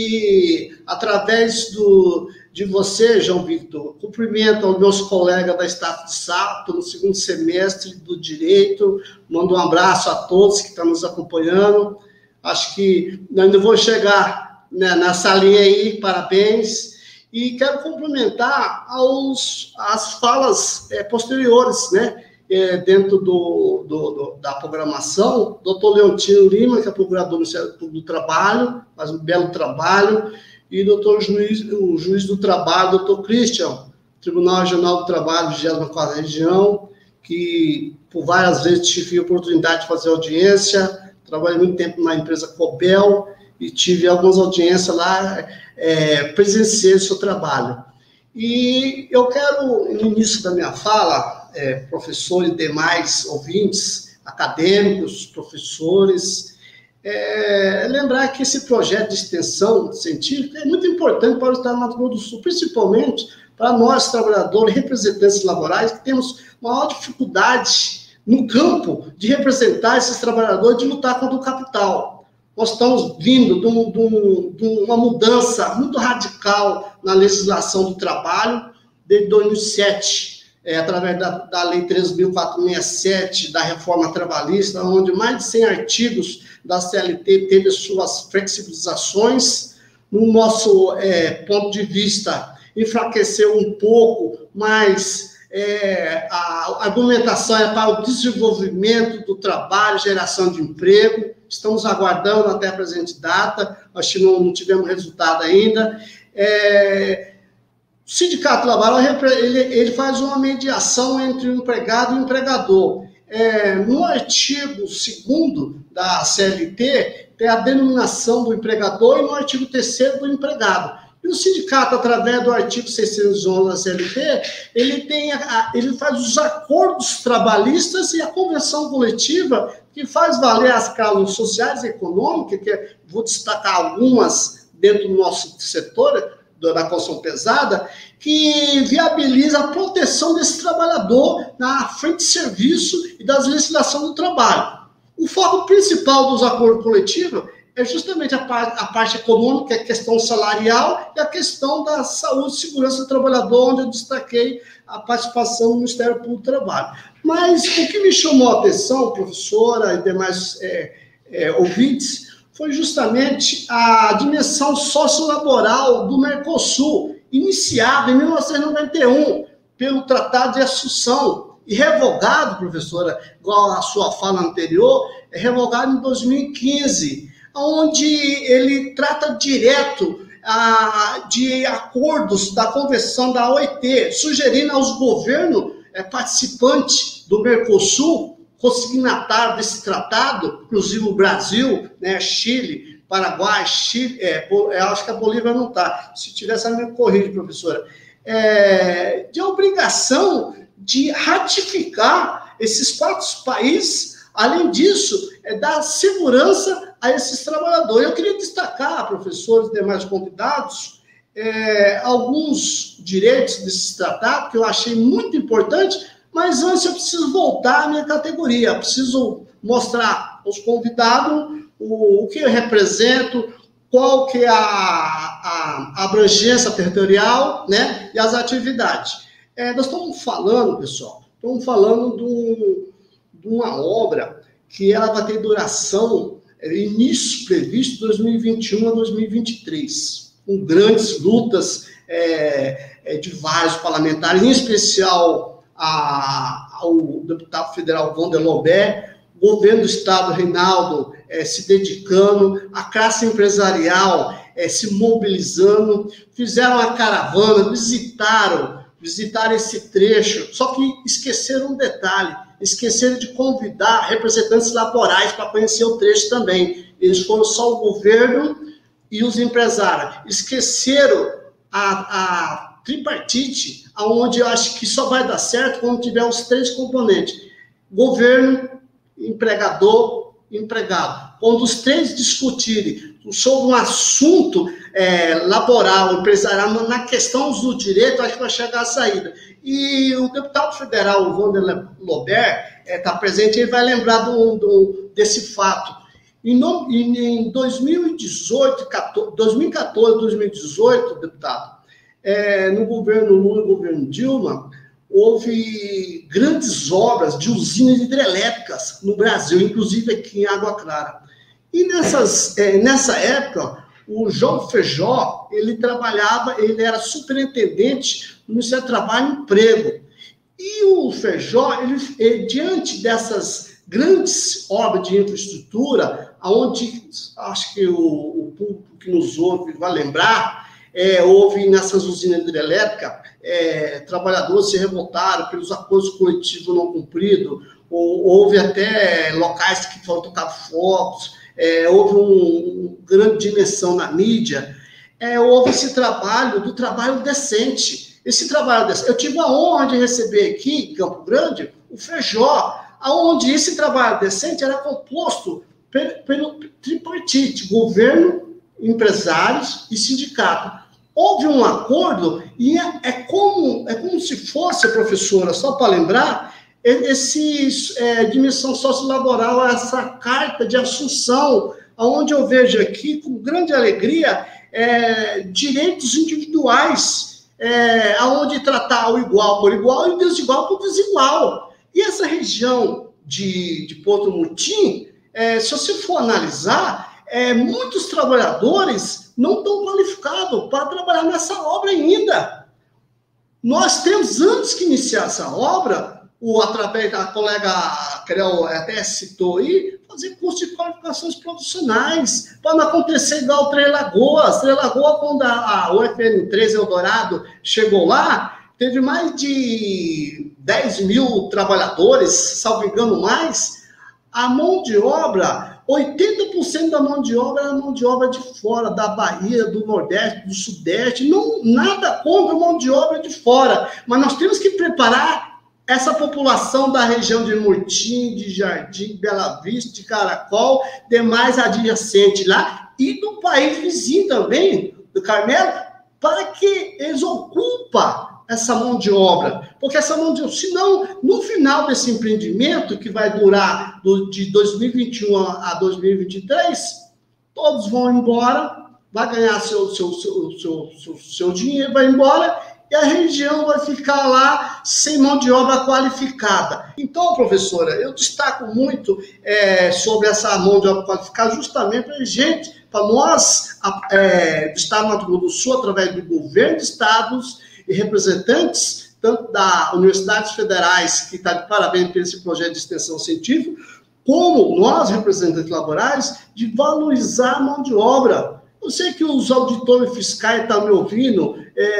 E, através de você, João Victor, cumprimento aos meus colegas da Staff de Sato, no segundo semestre do Direito. Mando um abraço a todos que estão nos acompanhando. Acho que ainda vou chegar, né, nessa linha aí, parabéns. E quero cumprimentar as falas posteriores, né, dentro da programação, doutor Leontino Lima, que é procurador do Ministério Público do Trabalho, faz um belo trabalho, e o juiz do trabalho, doutor Christian, Tribunal Regional do Trabalho, 24ª Região, que por várias vezes tive a oportunidade de fazer audiência. Trabalhei muito tempo na empresa Copel, e tive algumas audiências lá, presenciei o seu trabalho. E eu quero, no início da minha fala, professor e demais ouvintes, acadêmicos, professores, lembrar que esse projeto de extensão científica é muito importante para o estado do Mato Grosso do Sul, principalmente para nós, trabalhadores, representantes laborais, que temos maior dificuldade no campo de representar esses trabalhadores, de lutar contra o capital. Nós estamos vindo de uma mudança muito radical na legislação do trabalho, desde 2007, através da Lei 13.467, da reforma trabalhista, onde mais de 100 artigos da CLT teve suas flexibilizações. No nosso ponto de vista, enfraqueceu um pouco, mas a argumentação é para o desenvolvimento do trabalho, geração de emprego. estamos aguardando até a presente data, acho que não tivemos resultado ainda. O Sindicato Laboral, ele faz uma mediação entre o empregado e o empregador. No artigo 2º da CLT, tem a denominação do empregador e no artigo 3º do empregado. E o sindicato, através do artigo 611 da CLT, ele faz os acordos trabalhistas e a convenção coletiva, que faz valer as causas sociais e econômicas, que vou destacar algumas dentro do nosso setor, da construção pesada, que viabiliza a proteção desse trabalhador na frente de serviço e das legislações do trabalho. O foco principal dos acordos coletivos é justamente a parte econômica, a questão salarial e a questão da saúde e segurança do trabalhador, onde eu destaquei a participação do Ministério Público do Trabalho. Mas o que me chamou a atenção, professora e demais ouvintes, foi justamente a dimensão sociolaboral do Mercosul, iniciado em 1991 pelo Tratado de Assunção e revogado, professora, igual a sua fala anterior, revogado em 2015, onde ele trata direto de acordos da Convenção da OIT, sugerindo aos governos participantes do Mercosul, consignatário desse tratado, inclusive o Brasil, né, Chile, Paraguai, Chile, acho que a Bolívia não está. Se tivesse, me corrige, professora. De obrigação de ratificar esses 4 países, além disso, dar segurança a esses trabalhadores. Eu queria destacar, professores e demais convidados, alguns direitos desses tratados que eu achei muito importante, mas antes eu preciso voltar à minha categoria, preciso mostrar aos convidados o que eu represento, qual que é a abrangência territorial, né, e as atividades. Nós estamos falando, pessoal, de uma obra que ela vai ter duração, início previsto 2021 a 2023, com grandes lutas de vários parlamentares, em especial ao deputado federal Wander Lobé, o governo do estado, Reinaldo, se dedicando, a classe empresarial se mobilizando, fizeram a caravana, visitaram esse trecho, só que esqueceram um detalhe, esqueceram de convidar representantes laborais para conhecer o trecho também. Eles foram só o governo e os empresários. Esqueceram a tripartite, onde eu acho que só vai dar certo quando tiver os 3 componentes: governo, empregador, empregado. Quando os 3 discutirem sobre um assunto laboral, empresarial, na questão do direito, acho que vai chegar a saída. E o deputado federal, o Wander Lobé, está presente, ele vai lembrar desse fato. Em 2014, 2018, deputado, no governo Lula e no governo Dilma, houve grandes obras de usinas hidrelétricas no Brasil, inclusive aqui em Água Clara. E nessa época, o João Feijó, ele era superintendente do Ministério do Trabalho e Emprego. E o Feijó, ele diante dessas grandes obras de infraestrutura, onde acho que o público que nos ouve vai lembrar, houve nessas usinas hidrelétricas, trabalhadores se revoltaram pelos acordos coletivos não cumpridos, houve até locais que foram tocados focos, houve uma grande dimensão na mídia, houve esse trabalho do trabalho decente. Esse trabalho decente, eu tive a honra de receber aqui, em Campo Grande, o Feijó, onde esse trabalho decente era composto pelo tripartite, governo, empresários e sindicato. Houve um acordo e é como se fosse, professora, só para lembrar, dimensão sociolaboral, essa carta de assunção, onde eu vejo aqui, com grande alegria, direitos individuais, onde tratar o igual por igual e o desigual por desigual. E essa região de Porto Mutim, se você for analisar, muitos trabalhadores não estão qualificados para trabalhar nessa obra ainda. Nós temos, antes que iniciar essa obra, ou através da colega Creu até citou aí, fazer curso de qualificações profissionais, para não acontecer igual o Três Lagoas. Três Lagoas, quando a UFN13 Eldorado chegou lá, teve mais de 10 mil trabalhadores, salvo engano mais. A mão de obra, 80% da mão de obra era mão de obra de fora, da Bahia, do Nordeste, do Sudeste. Não, nada contra a mão de obra de fora, mas nós temos que preparar essa população da região de Murtim, de Jardim, Bela Vista, de Caracol, demais adjacentes lá, e do país vizinho também, do Carmelo, para que eles ocupem essa mão de obra, porque essa mão de obra, senão, no final desse empreendimento, que vai durar de 2021 a 2023, todos vão embora, vai ganhar seu dinheiro, vai embora, e a região vai ficar lá sem mão de obra qualificada. Então, professora, eu destaco muito sobre essa mão de obra qualificada, justamente para nós, do Estado do Mato Grosso do Sul, através do governo de estados e representantes, tanto das universidades federais, que está de parabéns por esse projeto de extensão científica, como nós, representantes laborais, de valorizar a mão de obra. Eu sei que os auditores fiscais estão me ouvindo,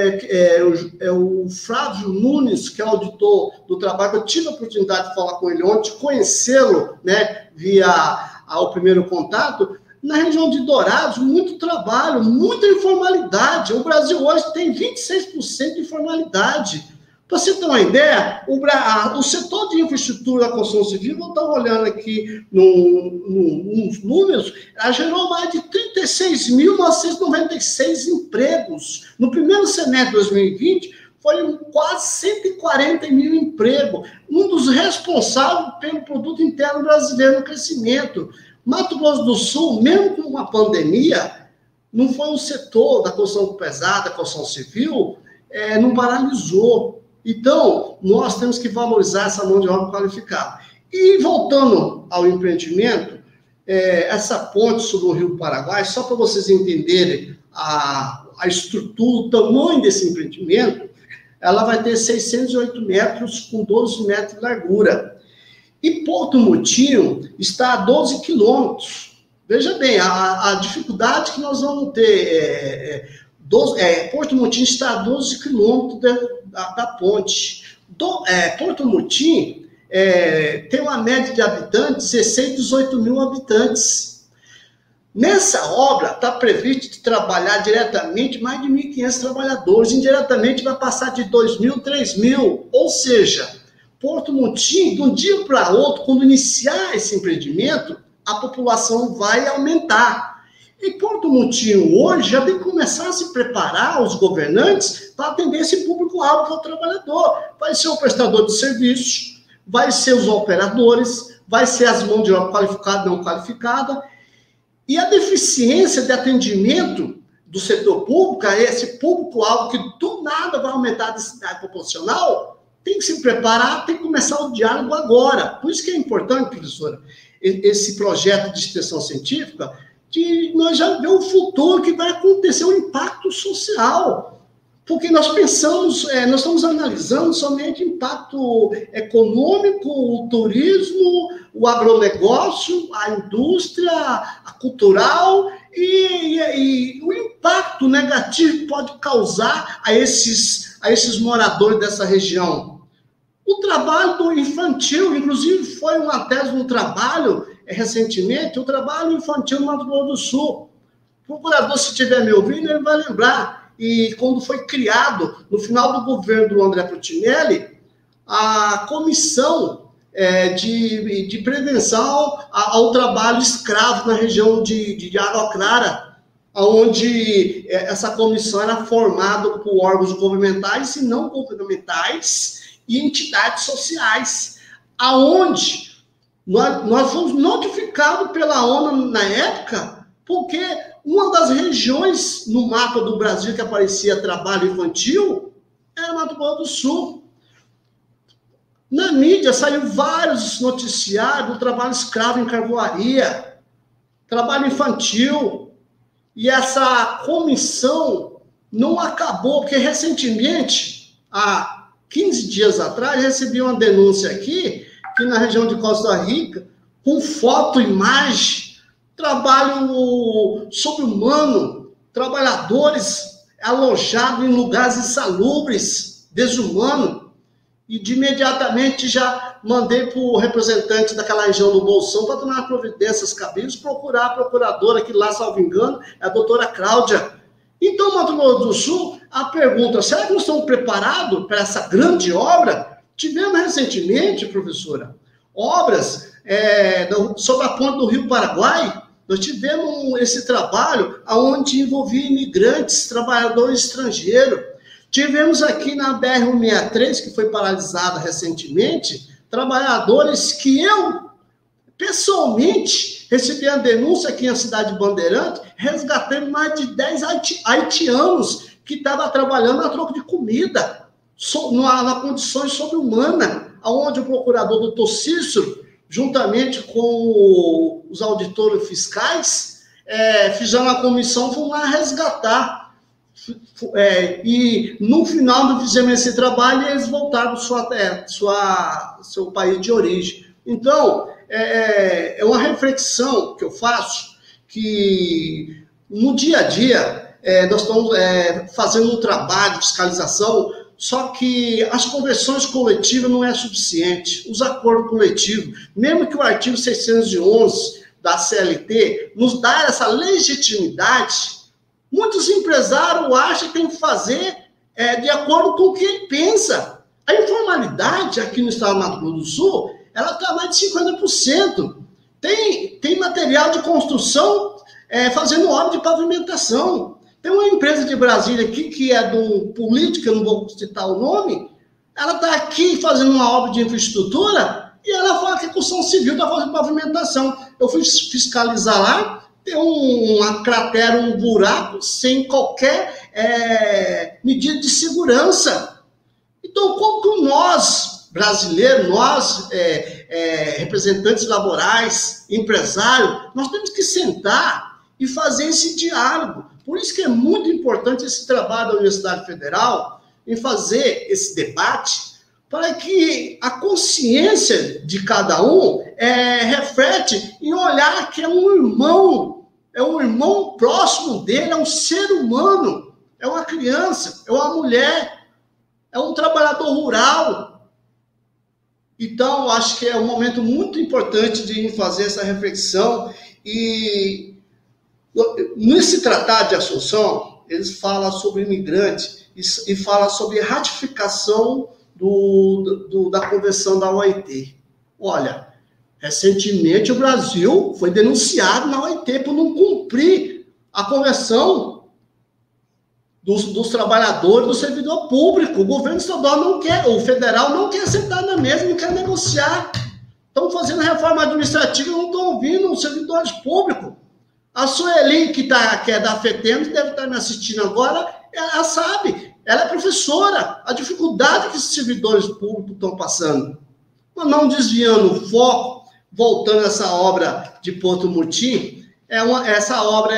o Flávio Nunes, que é auditor do trabalho, eu tive a oportunidade de falar com ele ontem, conhecê-lo, né, via o primeiro contato. Na região de Dourados, muito trabalho, muita informalidade. O Brasil hoje tem 26% de informalidade. Para você ter uma ideia, o setor de infraestrutura da construção civil, eu estava olhando aqui nos números, ela gerou mais de 36.996 empregos. No primeiro semestre de 2020, foi quase 140 mil empregos. Um dos responsáveis pelo produto interno brasileiro no crescimento. Mato Grosso do Sul, mesmo com uma pandemia, não foi um setor da construção pesada, da construção civil, não paralisou. Então, nós temos que valorizar essa mão de obra qualificada. E voltando ao empreendimento, essa ponte sobre o Rio Paraguai, só para vocês entenderem a estrutura, o tamanho desse empreendimento, ela vai ter 608 metros com 12 metros de largura. E Porto Murtinho está a 12 quilômetros. Veja bem, a dificuldade que nós vamos ter. Porto Murtinho está a 12 quilômetros da ponte. Porto Murtinho tem uma média de habitantes, 16, 18 mil habitantes. Nessa obra está previsto trabalhar diretamente mais de 1.500 trabalhadores, indiretamente vai passar de 2.000, 3.000, ou seja, Porto Murtinho, de um dia para outro, quando iniciar esse empreendimento, a população vai aumentar. E Porto Murtinho hoje já tem que começar a se preparar, os governantes, para atender esse público-alvo que é o trabalhador. Vai ser o prestador de serviços, vai ser os operadores, vai ser as mãos de obra qualificada, não qualificada. E a deficiência de atendimento do setor público, esse público-alvo que do nada vai aumentar a densidade populacional, tem que se preparar, tem que começar o diálogo agora. Por isso que é importante, professora, esse projeto de extensão científica, de nós já ver o futuro que vai acontecer, o impacto social. Porque nós pensamos, nós estamos analisando somente impacto econômico, o turismo, o agronegócio, a indústria, a cultural e o impacto negativo que pode causar a esses moradores dessa região. O trabalho do infantil, inclusive foi uma tese no trabalho, recentemente, o trabalho infantil no Mato Grosso do Sul. O procurador, se estiver me ouvindo, ele vai lembrar. E quando foi criado, no final do governo do André Putinelli, a comissão de prevenção ao trabalho escravo na região de Água Clara, onde essa comissão era formada por órgãos governamentais e não governamentais e entidades sociais, aonde nós fomos notificados pela ONU na época, porque uma das regiões no mapa do Brasil que aparecia trabalho infantil era Mato Grosso do Sul. Na mídia saiu vários noticiários do trabalho escravo em carvoaria, trabalho infantil, e essa comissão não acabou, porque recentemente 15 dias atrás, recebi uma denúncia aqui, que na região de Costa Rica, com foto, imagem, trabalho sobre-humano, trabalhadores alojados em lugares insalubres, desumano, e de imediatamente já mandei para o representante daquela região do Bolsão para tomar providências cabíveis, procurar a procuradora, que lá, salvo engano, é a doutora Cláudia. Então, Mato Grosso do Sul, a pergunta, será que nós estamos preparados para essa grande obra? Tivemos recentemente, professora, obras sobre a ponte do Rio Paraguai. Nós tivemos esse trabalho onde envolvia imigrantes, trabalhadores estrangeiros. Tivemos aqui na BR-163, que foi paralisada recentemente, trabalhadores que eu, pessoalmente, recebi a denúncia aqui na cidade de Bandeirante, resgatando mais de 10 haitianos que estavam trabalhando a troco de comida, na condições sobre-humanas, onde o procurador doutor Cícero, juntamente com os auditores fiscais, fizeram uma comissão, foram lá resgatar. E no final do fizemos esse trabalho, eles voltaram para seu país de origem. Então, é uma reflexão que eu faço, que no dia a dia nós estamos fazendo um trabalho de fiscalização, só que as convenções coletivas não é suficiente, os acordos coletivos, mesmo que o artigo 611 da CLT nos dá essa legitimidade, muitos empresários acham que tem que fazer de acordo com o que ele pensa. A informalidade aqui no estado do Mato Grosso do Sul, ela está mais de 50%. Tem material de construção fazendo obra de pavimentação. Tem uma empresa de Brasília aqui, que é de um político, eu não vou citar o nome, ela está aqui fazendo uma obra de infraestrutura e ela fala que a construção civil está fazendo pavimentação. Eu fui fiscalizar lá, tem uma cratera, um buraco, sem qualquer medida de segurança. Então, como que nós, brasileiros, nós, representantes laborais, empresários, nós temos que sentar e fazer esse diálogo. Por isso que é muito importante esse trabalho da Universidade Federal em fazer esse debate, para que a consciência de cada um reflete em olhar que é um irmão próximo dele, é um ser humano, é uma criança, é uma mulher, é um trabalhador rural. Então, eu acho que é um momento muito importante de fazer essa reflexão. E nesse tratado de Assunção, eles falam sobre imigrante e falam sobre ratificação da Convenção da OIT. Olha, recentemente o Brasil foi denunciado na OIT por não cumprir a Convenção dos trabalhadores, do servidor público. O governo estadual não quer, o federal não quer sentar na mesa, não quer negociar. Estão fazendo reforma administrativa e não estão ouvindo os servidores públicos. A Sueli, que é da FETEM, deve estar me assistindo agora, ela sabe, ela é professora, a dificuldade que esses servidores públicos estão passando. Mas não desviando o foco, voltando a essa obra de Porto Mutim, essa obra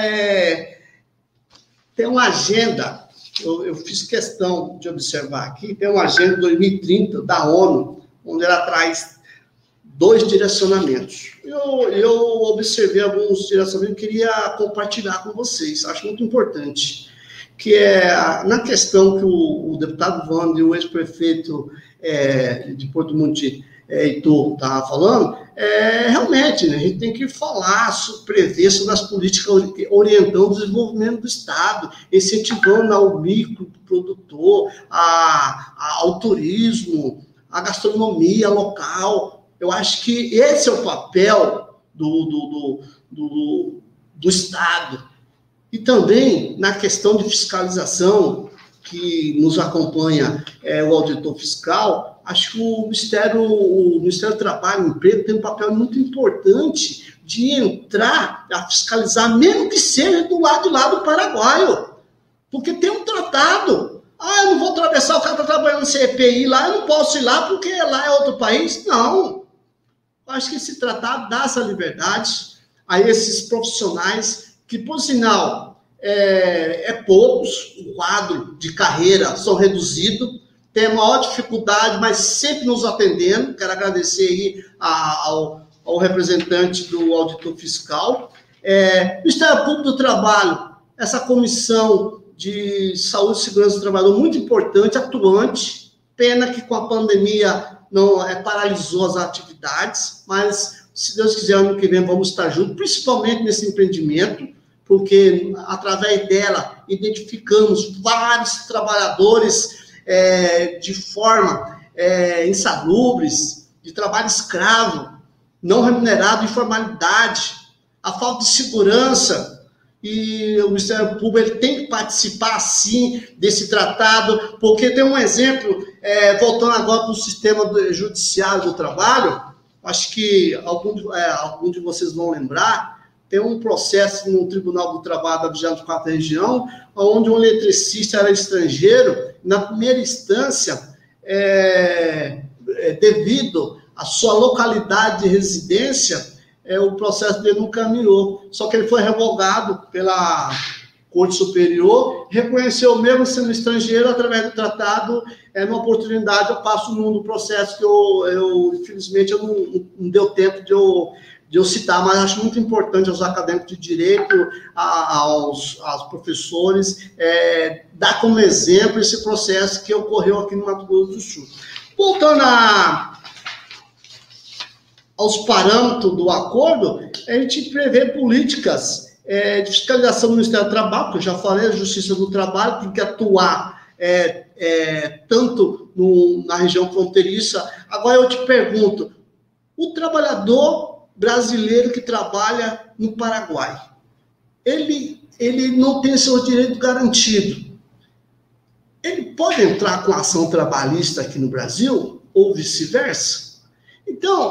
tem uma agenda, eu fiz questão de observar aqui, tem uma agenda 2030 da ONU, onde ela traz 2 direcionamentos. Eu observei alguns direcionamentos e queria compartilhar com vocês, acho muito importante, que é na questão que o deputado Wander e o ex-prefeito de Porto Mutim, Heitor, estava falando, realmente, né, a gente tem que falar, prever sobre as políticas orientando o desenvolvimento do Estado, incentivando ao microprodutor, ao turismo, à gastronomia local. Eu acho que esse é o papel do Estado. E também na questão de fiscalização, que nos acompanha o auditor fiscal, acho que o Ministério do Trabalho e Emprego tem um papel muito importante de entrar a fiscalizar, mesmo que seja do lado de lá do paraguaio, porque tem um tratado. Eu não vou atravessar, o cara está trabalhando no CPI lá, eu não posso ir lá porque lá é outro país. Não. Acho que esse tratado dá essa liberdade a esses profissionais que, por sinal, poucos, o quadro de carreira são reduzidos. tem a maior dificuldade, mas sempre nos atendendo. Quero agradecer aí ao representante do auditor fiscal. Ministério Público do Trabalho, essa comissão de saúde e segurança do trabalhador, muito importante, atuante. Pena que com a pandemia não paralisou as atividades, mas, se Deus quiser, ano que vem vamos estar juntos, principalmente nesse empreendimento, porque, através dela, identificamos vários trabalhadores de forma insalubres, de trabalho escravo, não remunerado, informalidade, a falta de segurança, e o Ministério Público ele tem que participar, sim, desse tratado, porque tem um exemplo, voltando agora para o sistema judiciário do trabalho, acho que algum de vocês vão lembrar, tem um processo no Tribunal do Trabalho da 24ª Região, onde um eletricista era estrangeiro, na primeira instância, devido à sua localidade de residência, o processo dele não caminhou, só que ele foi revogado pela Corte Superior, reconheceu mesmo sendo estrangeiro, através do tratado, numa oportunidade, eu passo no mundo do processo, que infelizmente, não deu tempo de eu citar, mas acho muito importante aos acadêmicos de direito, aos professores, dar como exemplo esse processo que ocorreu aqui no Mato Grosso do Sul. Voltando aos parâmetros do acordo, a gente prevê políticas de fiscalização do Ministério do Trabalho, que eu já falei, a Justiça do Trabalho, tem que atuar tanto na região fronteiriça. Agora eu te pergunto, o trabalhador brasileiro que trabalha no Paraguai, ele não tem seu direito garantido. Ele pode entrar com ação trabalhista aqui no Brasil, ou vice-versa? Então,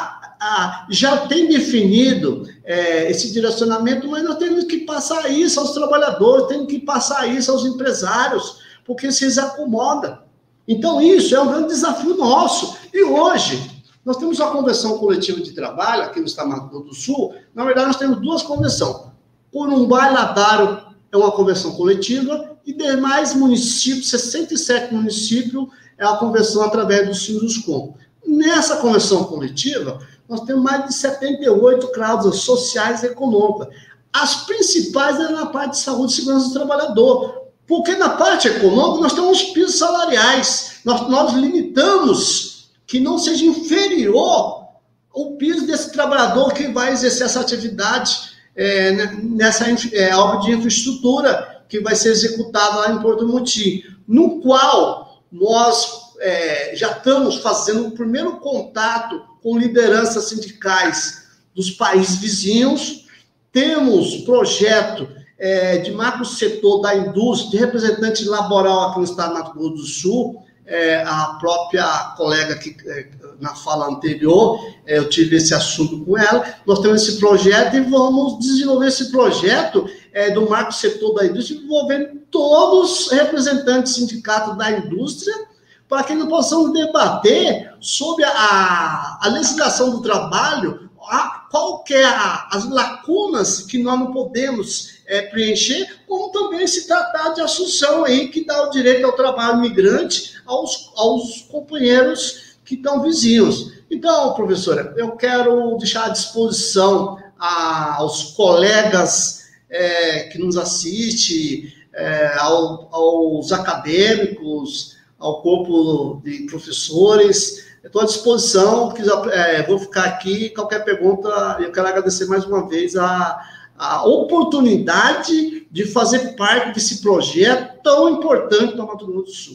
já tem definido esse direcionamento, mas nós temos que passar isso aos trabalhadores, temos que passar isso aos empresários, porque se eles acomodam. Então, isso é um grande desafio nosso. E hoje, nós temos uma convenção coletiva de trabalho aqui no estado do Mato Grosso do Sul. Na verdade, nós temos duas convenções. Corumbá e Ladário é uma convenção coletiva, e demais municípios, 67 municípios, é a convenção através do Sinduscom. Nessa convenção coletiva, nós temos mais de 78 cláusulas sociais e econômicas. As principais é na parte de saúde e segurança do trabalhador, porque na parte econômica nós temos os pisos salariais, nós limitamos que não seja inferior ao piso desse trabalhador que vai exercer essa atividade nessa obra de infraestrutura que vai ser executada lá em Porto Moti, no qual nós já estamos fazendo o primeiro contato com lideranças sindicais dos países vizinhos. Temos projeto de macro setor da indústria, de representante laboral aqui no estado do Mato Grosso do Sul, a própria colega que na fala anterior, eu tive esse assunto com ela. Nós temos esse projeto e vamos desenvolver esse projeto do macro setor da indústria, envolvendo todos os representantes sindicatos da indústria, para que nós possamos debater sobre a legislação do trabalho, qual que é as lacunas que nós não podemos preencher, como também se tratar de assunção aí que dá o direito ao trabalho migrante aos companheiros que estão vizinhos. Então, professora, eu quero deixar à disposição aos colegas que nos assistem, aos acadêmicos, ao corpo de professores. Estou à disposição, vou ficar aqui. Qualquer pergunta, eu quero agradecer mais uma vez a oportunidade de fazer parte desse projeto tão importante para o Mato Grosso do Sul.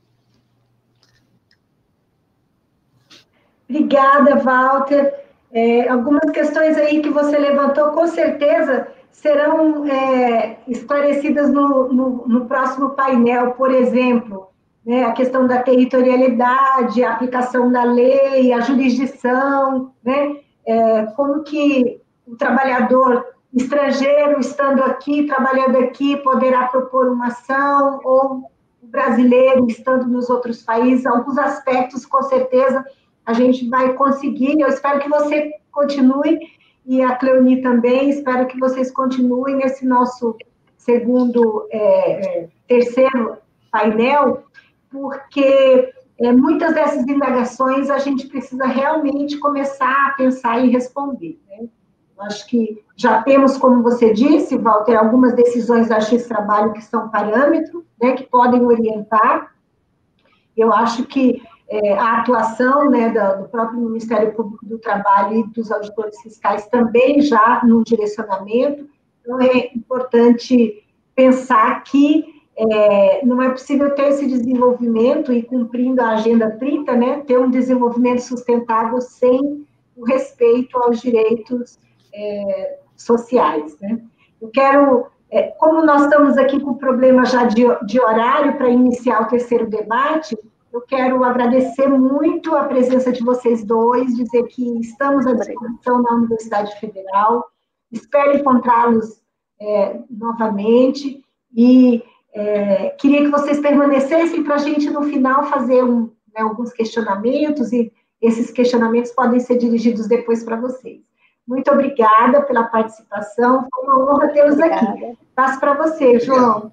Obrigada, Walter. Algumas questões aí que você levantou, com certeza, serão esclarecidas no próximo painel, por exemplo, a questão da territorialidade, a aplicação da lei, a jurisdição, como que o trabalhador estrangeiro, estando aqui, trabalhando aqui, poderá propor uma ação, ou o brasileiro, estando nos outros países. Alguns aspectos, com certeza, a gente vai conseguir. Eu espero que você continue, e a Cleoni também, espero que vocês continuem nesse nosso terceiro painel, porque muitas dessas indagações a gente precisa realmente começar a pensar e responder, né? Acho que já temos, como você disse, Walter, algumas decisões da Justiça do Trabalho que são parâmetro, né, que podem orientar. Eu acho que a atuação, né, do próprio Ministério Público do Trabalho e dos auditores fiscais também já no direcionamento. Então, é importante pensar que não é possível ter esse desenvolvimento e cumprindo a Agenda 30, né, ter um desenvolvimento sustentável sem o respeito aos direitos sociais, né? Eu quero, como nós estamos aqui com problema já de horário para iniciar o terceiro debate, eu quero agradecer muito a presença de vocês dois, dizer que estamos à disposição na Universidade Federal, espero encontrá-los novamente, e queria que vocês permanecessem para a gente, no final, fazer alguns questionamentos, e esses questionamentos podem ser dirigidos depois para vocês. Muito obrigada pela participação, foi uma honra tê-los aqui. Passo para você, João.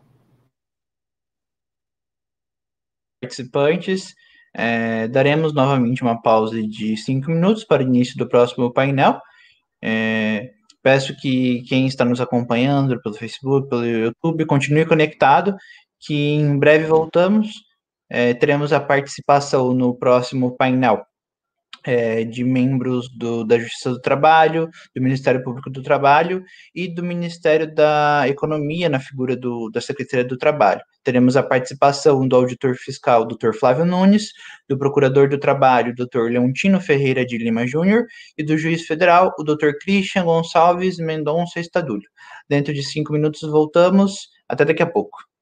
Participantes, daremos novamente uma pausa de 5 minutos para o início do próximo painel. Peço que quem está nos acompanhando pelo Facebook, pelo YouTube, continue conectado, que em breve voltamos. Teremos a participação no próximo painel de membros da Justiça do Trabalho, do Ministério Público do Trabalho e do Ministério da Economia, na figura da Secretaria do Trabalho. Teremos a participação do auditor fiscal, Dr. Flávio Nunes, do procurador do Trabalho, Dr. Leontino Ferreira de Lima Júnior, e do juiz federal, o Dr. Christian Gonçalves Mendonça Estadulho. Dentro de 5 minutos voltamos. Até daqui a pouco.